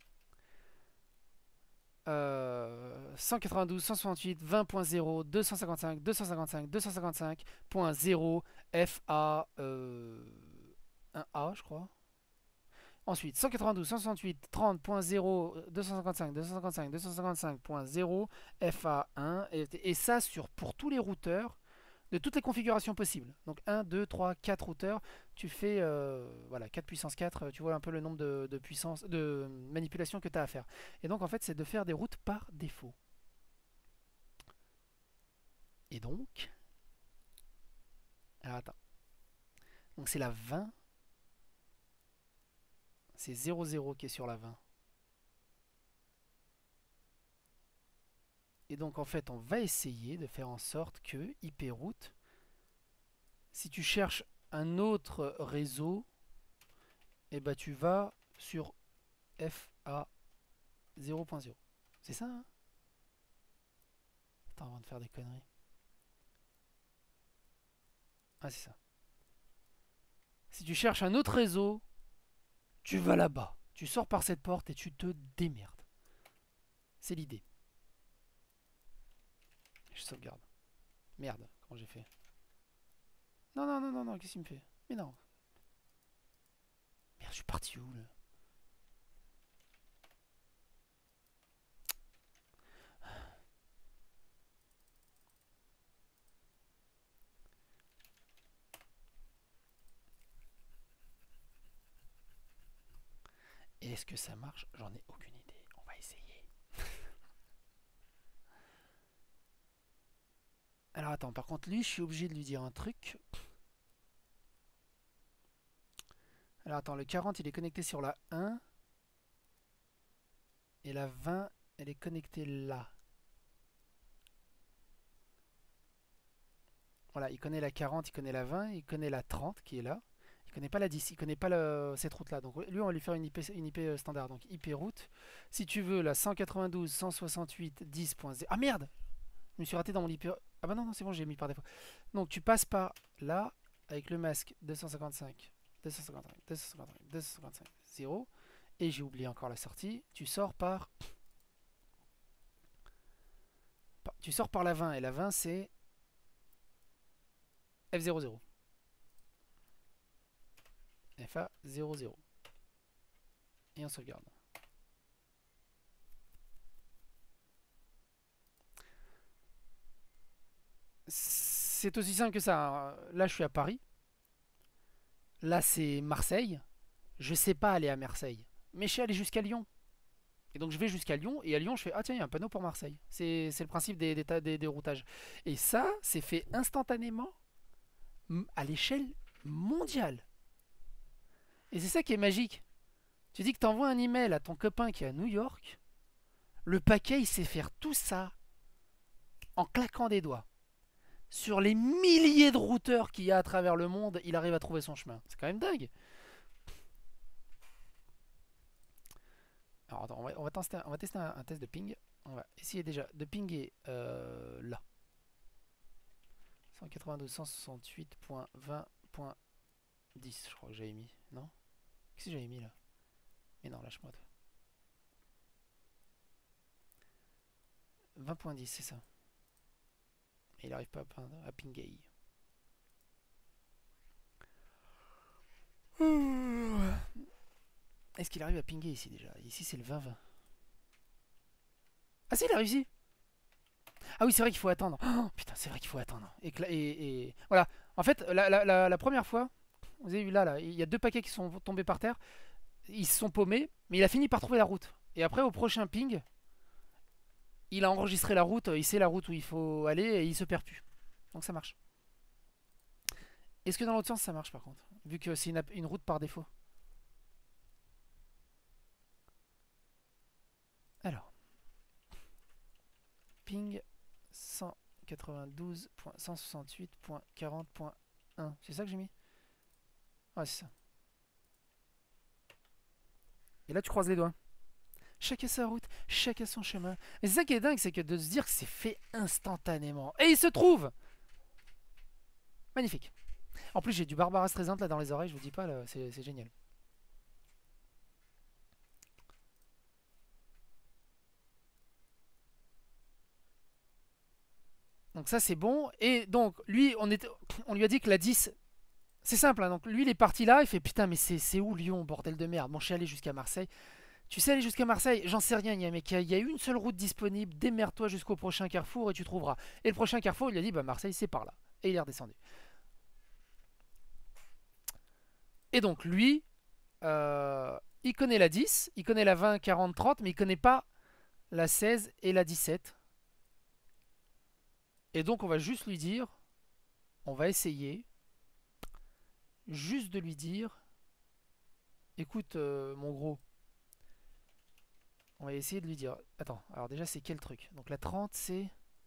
S1: 192, 168, 20.0, 255, 255, 255.0 FA 1A, je crois. Ensuite, 192, 168, 30.0, 255, 255, 255.0 FA1. Et ça pour tous les routeurs de toutes les configurations possibles. Donc 1, 2, 3, 4 routeurs. Tu fais voilà, 4 puissance 4. Tu vois un peu le nombre de puissance, de manipulations que tu as à faire. Et donc en fait, c'est de faire des routes par défaut. Et donc... Alors attends. Donc c'est la 20. C'est 00 qui est sur la 20. Et donc en fait, on va essayer de faire en sorte que IP route, si tu cherches un autre réseau, et bah tu vas sur FA 0.0. C'est ça, hein? Attends, avant de faire des conneries. Ah, c'est ça. Si tu cherches un autre réseau, tu vas là-bas. Tu sors par cette porte et tu te démerdes. C'est l'idée. Je sauvegarde. Merde, comment j'ai fait? Non, non, non, non, non, qu'est-ce qu'il me fait? Mais non. Merde, je suis parti où là? Et est-ce que ça marche? J'en ai aucune idée. On va essayer. Alors attends, par contre, lui, je suis obligé de lui dire un truc. Alors attends, le 40, il est connecté sur la 1. Et la 20, elle est connectée là. Voilà, il connaît la 40, il connaît la 20, il connaît la 30 qui est là. Il connaît pas la 10, il connaît pas cette route là. Donc lui, on va lui faire une IP standard. Donc IP route. Si tu veux la 192.168.10.0. Ah merde! Je me suis raté dans mon IP. Ah bah non, non, c'est bon, j'ai mis par défaut. Donc tu passes par là avec le masque 255, 255, 255, 255, 0. Et j'ai oublié encore la sortie. Tu sors par la 20. Et la 20, c'est F00. FA00. Et on sauvegarde. C'est aussi simple que ça. Là, je suis à Paris. Là, c'est Marseille. Je sais pas aller à Marseille. Mais je sais aller jusqu'à Lyon. Et donc, je vais jusqu'à Lyon. Et à Lyon, je fais ah, tiens, il y a un panneau pour Marseille. C'est le principe des routages. Et ça, c'est fait instantanément à l'échelle mondiale. Et c'est ça qui est magique. Tu dis que tu envoies un email à ton copain qui est à New York. Le paquet, il sait faire tout ça en claquant des doigts. Sur les milliers de routeurs qu'il y a à travers le monde, il arrive à trouver son chemin. C'est quand même dingue. Alors attends, on va tester un test de ping. On va essayer déjà de pinguer là. 192.168.20.10 je crois que j'avais mis. Non? Qu'est-ce que j'avais mis là? Mais non, lâche-moi. 20.10 c'est ça. Et il n'arrive pas à pinguer. Est-ce qu'il arrive à pinguer ici déjà? Ici c'est le 20-20. Ah si, il a réussi! Ah oui, c'est vrai qu'il faut attendre. Oh, putain, c'est vrai qu'il faut attendre. Et voilà. En fait, la première fois, vous avez vu là, il y a deux paquets qui sont tombés par terre. Ils se sont paumés, mais il a fini par trouver la route. Et après, au prochain ping, il a enregistré la route, il sait la route où il faut aller et il se perd plus. Donc ça marche. Est-ce que dans l'autre sens ça marche par contre? Vu que c'est une route par défaut. Alors. Ping 192.168.40.1. C'est ça que j'ai mis? Ouais, c'est ça. Et là, tu croises les doigts. Chacun sa route, chacun son chemin. Mais c'est ça qui est dingue, c'est que de se dire que c'est fait instantanément. Et il se trouve! Magnifique. En plus, j'ai du Barbara Streisand là dans les oreilles, je vous dis pas, c'est génial. Donc ça, c'est bon. Et donc, lui, on lui a dit que la 10, c'est simple. Hein, donc lui, il est parti là, il fait putain, mais c'est où Lyon, bordel de merde? Bon, je suis allé jusqu'à Marseille. Tu sais aller jusqu'à Marseille? J'en sais rien, mais il y a une seule route disponible. Démerde-toi jusqu'au prochain carrefour et tu trouveras. Et le prochain carrefour, il a dit bah Marseille, c'est par là. Et il est redescendu. Et donc lui, il connaît la 10, il connaît la 20, 40, 30, mais il connaît pas la 16 et la 17. Et donc on va juste lui dire, on va essayer juste de lui dire, écoute mon gros, On va essayer de lui dire. Attends, alors déjà c'est quel truc? Donc la 30 c'est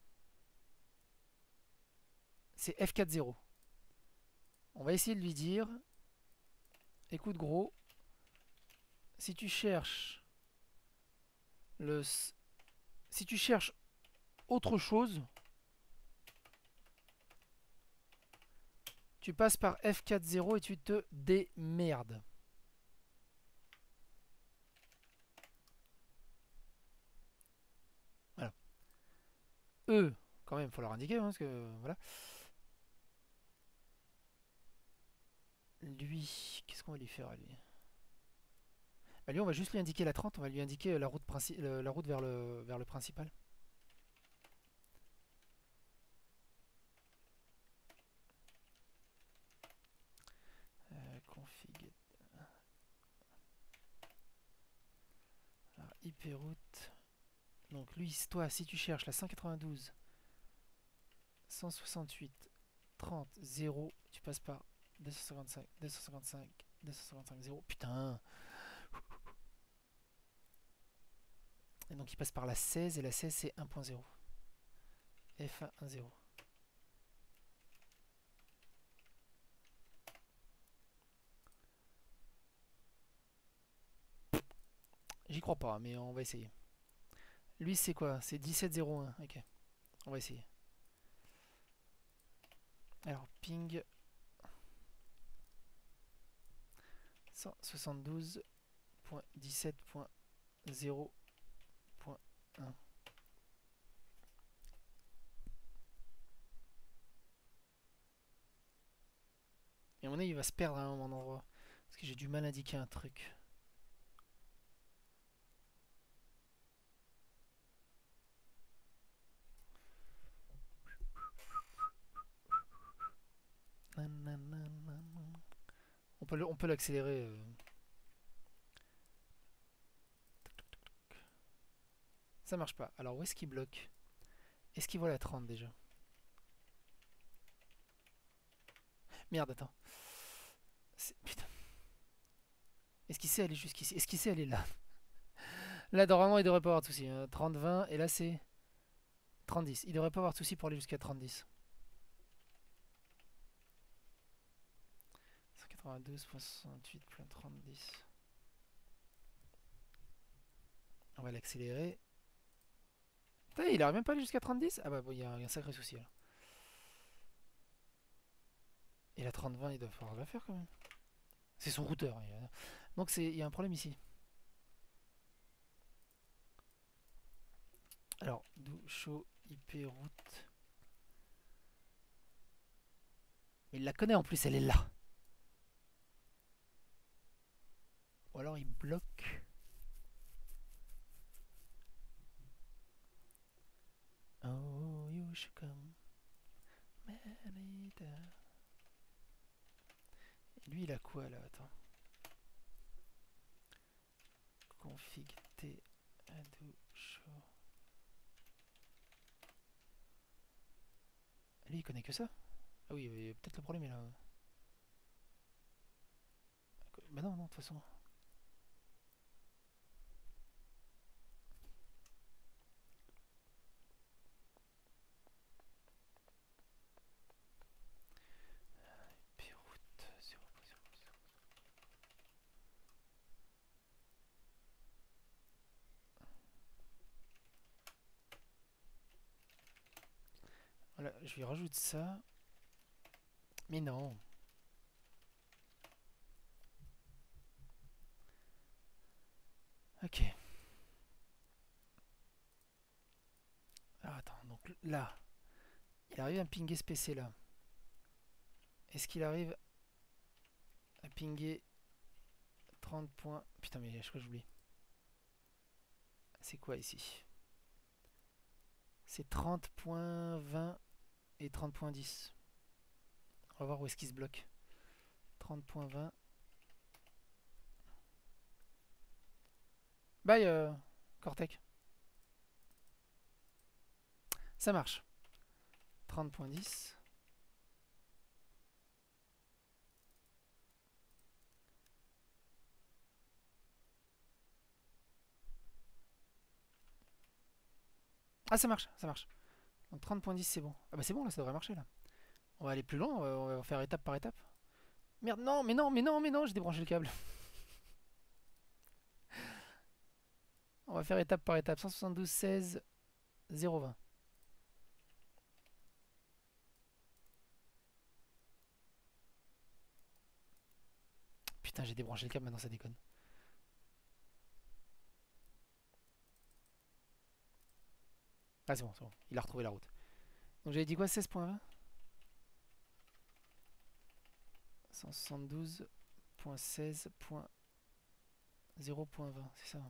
S1: F40. On va essayer de lui dire, écoute gros, si tu cherches le si tu cherches autre chose, tu passes par F40 et tu te démerdes. Voilà. E, quand même, faut leur indiquer, hein, parce que voilà. Lui, qu'est-ce qu'on va lui faire à lui? Bah, lui, on va juste lui indiquer la 30, on va lui indiquer la route, la route vers le principal. Config. Alors, IP route. Donc lui, toi, si tu cherches la 192, 168, 30, 0, tu passes par 255, 255, 255, 0. Putain! Et donc il passe par la 16 et la 16 c'est 1.0. F1 1.0. J'y crois pas, mais on va essayer. Lui c'est quoi? C'est 17.01. Ok, on va essayer. Alors ping 172.17.0.1. Et à mon avis il va se perdre à un moment d'endroit. Parce que j'ai du mal à indiquer un truc. On peut l'accélérer. Ça marche pas. Alors où est-ce qu'il bloque? Est-ce qu'il voit la 30 déjà? Merde, attends. Putain. Est-ce qu'il sait aller jusqu'ici? Est-ce qu'il sait aller là? Là, normalement, il devrait pas avoir de soucis. 30-20, et là, c'est 30-10. Il devrait pas avoir de soucis pour aller jusqu'à 30-10. 192.68.30-10. On va l'accélérer. Putain, il arrive même pas à aller jusqu'à 30-10? Ah bah, bon, il y a un sacré souci, là. Et la 30-20, il doit falloir la faire, quand même. C'est son routeur. Donc, il y a un problème ici. Alors, do show IP route. Mais il la connaît en plus, elle est là. Ou alors il bloque. Oh, you should come. Et lui, il a quoi là? Attends. Config T do show. Lui, il connaît que ça? Ah oui, peut-être le problème est là. Bah non, non, de toute façon. Route 0.0. Voilà, je lui rajoute ça. Mais non. Ok. Alors attends, donc là, il arrive à pinguer ce PC là. Est-ce qu'il arrive à pinguer 30 points? Putain, mais je crois que j'oublie. C'est quoi ici? C'est 30.20 et 30.10. On va voir où est-ce qu'il se bloque. 30.20. Bye, Cortec. Ça marche. 30.10. Ah, ça marche, ça marche. Donc 30.10, c'est bon. Ah bah c'est bon, là, ça devrait marcher, là. On va aller plus loin, on va faire étape par étape. Merde, non, mais non, mais non, mais non, j'ai débranché le câble. On va faire étape par étape. 172, 16, 0,20. Putain, j'ai débranché le câble, maintenant ça déconne. Ah, c'est bon, c'est bon. Il a retrouvé la route. Donc j'avais dit quoi, 16.20? 172.16.0.20, c'est ça.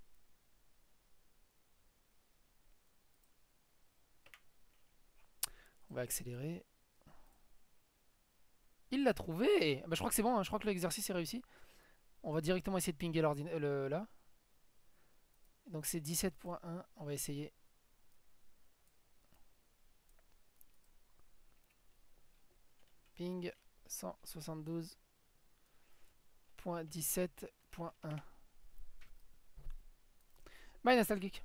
S1: On va accélérer. Il l'a trouvé! Bah, je crois que c'est bon, hein, je crois que l'exercice est réussi. On va directement essayer de pinguer là. Donc c'est 17.1, on va essayer. Ping 172.17.1. Bye Nostalgic.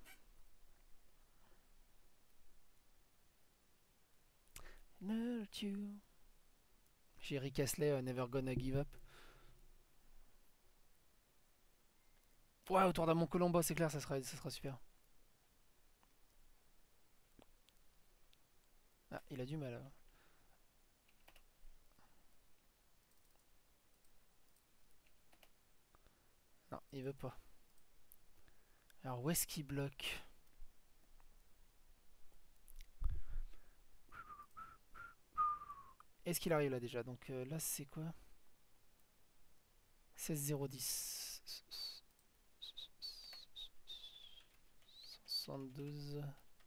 S1: J'ai Rick Astley, Never Gonna Give Up. Ouais, autour d'un Mont Colombo, c'est clair, ça sera super. Ah, il a du mal. Non, il veut pas. Alors, où est-ce qu'il bloque? Est-ce qu'il arrive là déjà? Donc là, c'est quoi? 16,010. 172.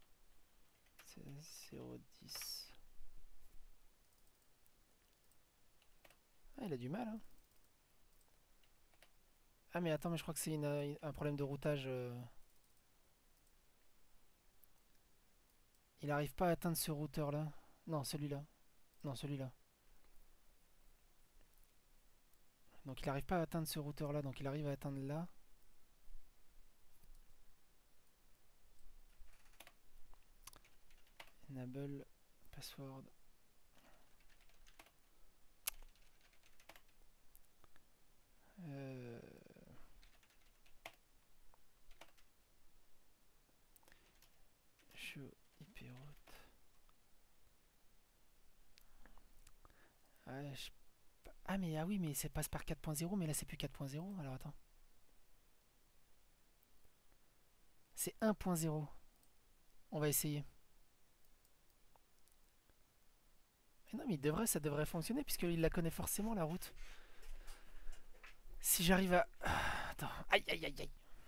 S1: 16,010. Ah, il a du mal, hein. Ah, mais attends, mais je crois que c'est un problème de routage. Il n'arrive pas à atteindre ce routeur là. Non, celui-là. Non, celui-là. Donc il n'arrive pas à atteindre ce routeur là. Donc il arrive à atteindre là. Enable password. Euh... Show IP route. Ah, ah, mais ah oui, mais ça passe par 4.0, mais là c'est plus 4.0. Alors attends. C'est 1.0. On va essayer. Mais non, mais ça devrait fonctionner puisqu'il la connaît forcément la route. Si j'arrive à... Attends. Aïe, aïe, aïe, aïe.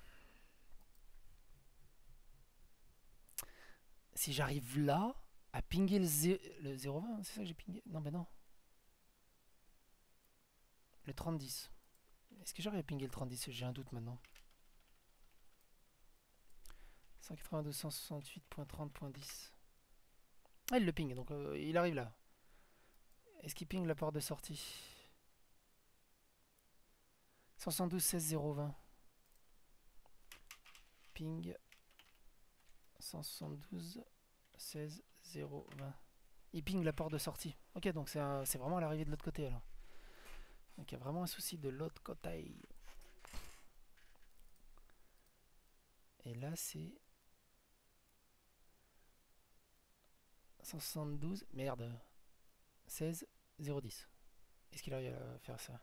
S1: Si j'arrive là à pinguer le 0,20, c'est ça que j'ai pingé? Non, bah non. Le 3010. Est-ce que j'arrive à pinguer le 3010? J'ai un doute maintenant. 192.168.30.10. Ah, il le ping, donc il arrive là. Est-ce qu'il ping la porte de sortie? 172.16.020. Ping 172.16.020. Il ping la porte de sortie. Ok, donc c'est vraiment à l'arrivée de l'autre côté alors. Donc il y a vraiment un souci de l'autre côté. Et là c'est 172. Merde. 16.010. Est-ce qu'il arrive à faire ça?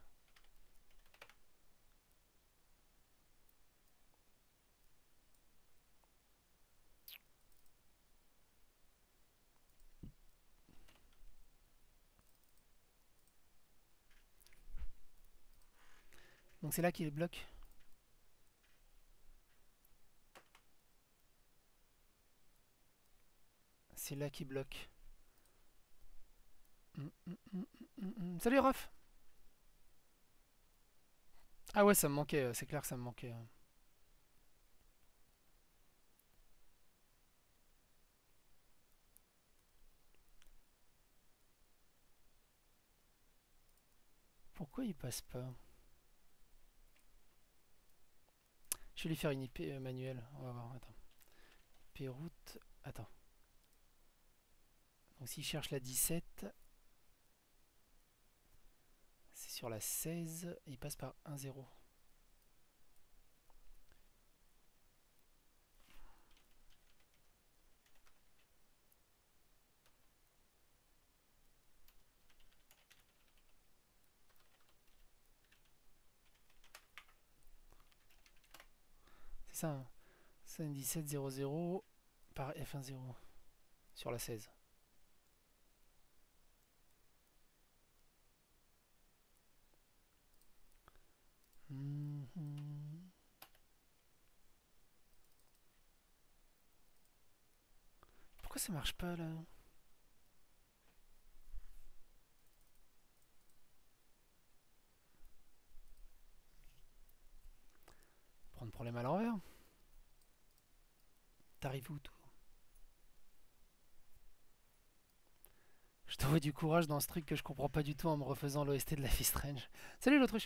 S1: Donc c'est là qu'il bloque. C'est là qu'il bloque. Salut Ruff. Ah ouais, ça me manquait, c'est clair que ça me manquait. Pourquoi il passe pas? Je vais lui faire une IP manuelle. On va voir, attends. IP route Attends. Donc s'il cherche la 17, c'est sur la 16, et il passe par 1-0. C'est ça, hein. C'est 17 0 par F1-0 sur la 16. Pourquoi ça marche pas là? Prendre problème à l'envers. T'arrives où toi? Je te vois du courage dans ce truc que je comprends pas du tout en me refaisant l'OST de Life is Strange. Salut l'autruche.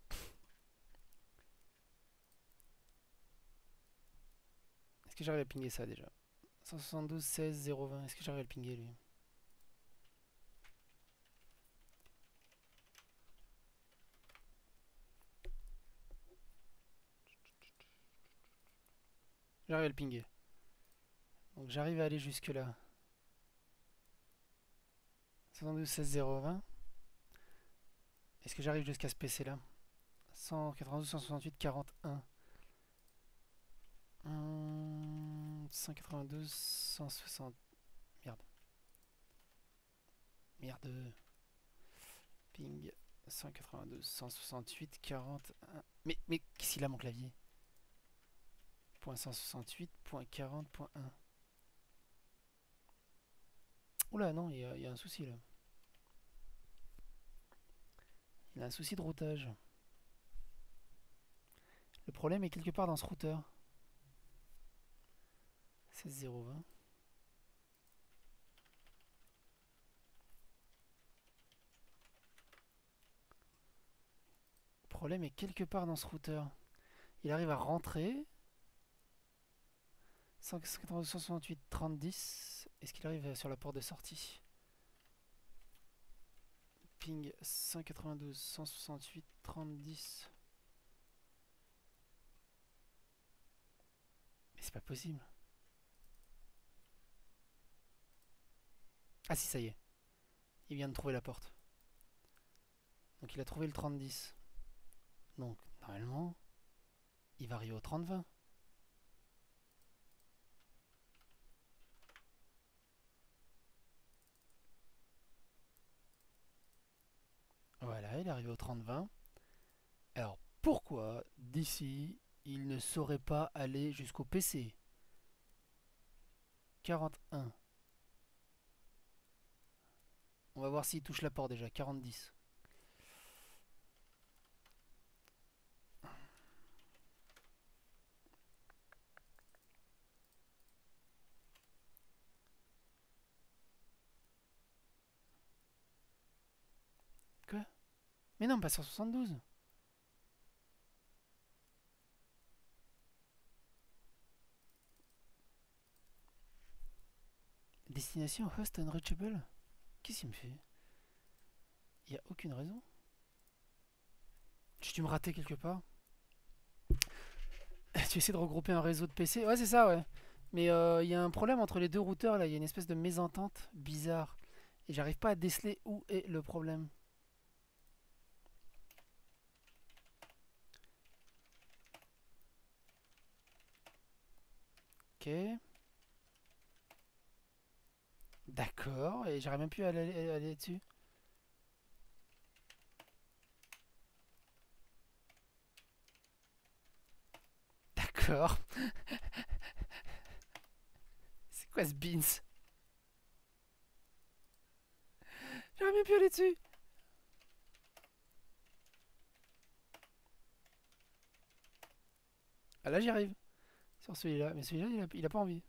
S1: Est-ce que j'arrive à pinguer ça déjà? 172 16 020. Est-ce que j'arrive à le pinguer lui? J'arrive à le pinguer. Donc j'arrive à aller jusque là. 72 16 020. Est-ce que j'arrive jusqu'à ce PC là? 192 168 41. 192 160. Merde. Merde. Ping. 192 168 41. Mais qu'est-ce qu'il a mon clavier? Point 168, point 40, point 1. Oula, non, il y a un souci là. Il a un souci de routage. Le problème est quelque part dans ce routeur. 16020. Le problème est quelque part dans ce routeur. Il arrive à rentrer. 192 168 30 10. Est-ce qu'il arrive sur la porte de sortie? Ping 192 168 30 10. Mais c'est pas possible. Ah si, ça y est. Il vient de trouver la porte. Donc il a trouvé le 30 10. Donc normalement, il va arriver au 30 20. Voilà, il est arrivé au 30 20. Alors pourquoi d'ici il ne saurait pas aller jusqu'au PC? 41. On va voir s'il touche la porte déjà. 40 10. Quoi? Mais non, pas 172. Destination host unreachable? Qu'est-ce qu'il me fait? Il n'y a aucune raison. Tu me ratais quelque part? Tu essaies de regrouper un réseau de PC? Ouais, c'est ça, ouais. Mais il y a un problème entre les deux routeurs là. Il y a une espèce de mésentente bizarre. Et j'arrive pas à déceler où est le problème. Ok. D'accord. Et j'arrive même plus à aller dessus. D'accord. C'est quoi ce beans? J'arrive même plus à aller dessus. Ah là j'y arrive. Sur celui-là. Mais celui-là il a pas envie.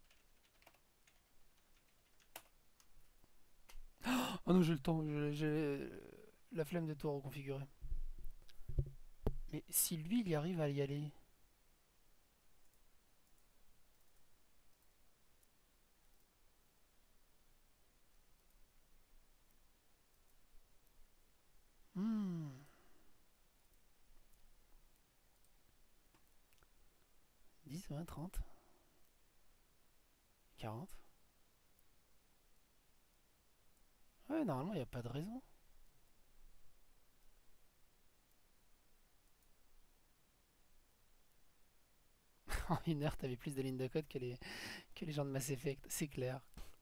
S1: Oh non, j'ai le temps. J'ai la flemme de tout reconfigurer. Mais si lui il y arrive à y aller. 10, 20, 30, 40. Ouais, normalement, il n'y a pas de raison. En 1 heure, t'avais plus de lignes de code que les gens de Mass Effect, c'est clair.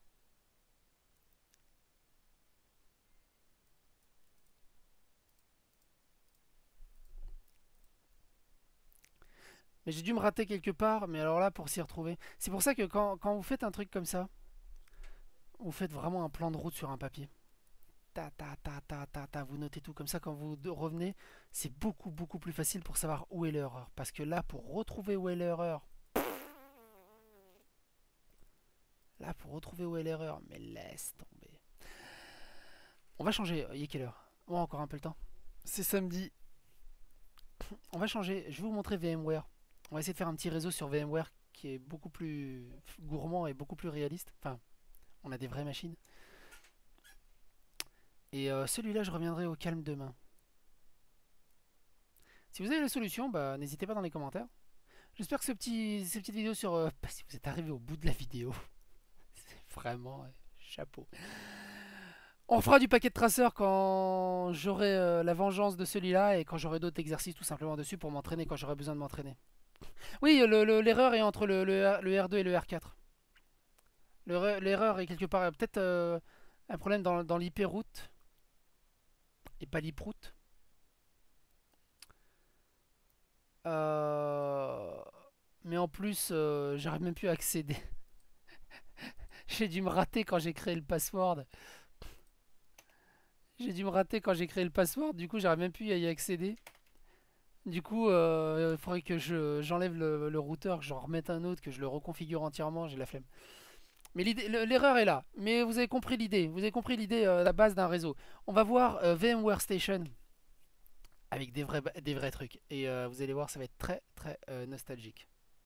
S1: Mais j'ai dû me rater quelque part, mais alors là, pour s'y retrouver. C'est pour ça que quand vous faites un truc comme ça, vous faites vraiment un plan de route sur un papier. Ta ta ta ta ta ta, vous notez tout comme ça quand vous revenez, c'est beaucoup beaucoup plus facile pour savoir où est l'erreur. Parce que là, pour retrouver où est l'erreur, mais laisse tomber. On va changer, il est quelle heure? Oh, encore un peu le temps. C'est samedi. On va changer, je vais vous montrer VMware. On va essayer de faire un petit réseau sur VMware qui est beaucoup plus gourmand et beaucoup plus réaliste. Enfin, on a des vraies machines. Et celui-là, je reviendrai au calme demain. Si vous avez la solution, bah, n'hésitez pas dans les commentaires. J'espère que cette petite vidéo sur... si vous êtes arrivé au bout de la vidéo, c'est vraiment chapeau. On fera du paquet de traceurs quand j'aurai la vengeance de celui-là et quand j'aurai d'autres exercices tout simplement dessus pour m'entraîner quand j'aurai besoin de m'entraîner. Oui, l'erreur est entre le R2 et le R4. L'erreur est quelque part peut-être un problème dans l'IP route et pas l'IP route. Mais en plus, j'arrive même plus à accéder. J'ai dû me rater quand j'ai créé le password. Du coup, j'arrive même plus à y accéder. Du coup, il faudrait que j'enlève le routeur, que j'en remette un autre, que je le reconfigure entièrement. J'ai la flemme. Mais l'erreur est là. Mais vous avez compris l'idée. Vous avez compris l'idée, la base d'un réseau. On va voir VMware Station avec des vrais trucs. Et vous allez voir, ça va être très très nostalgique.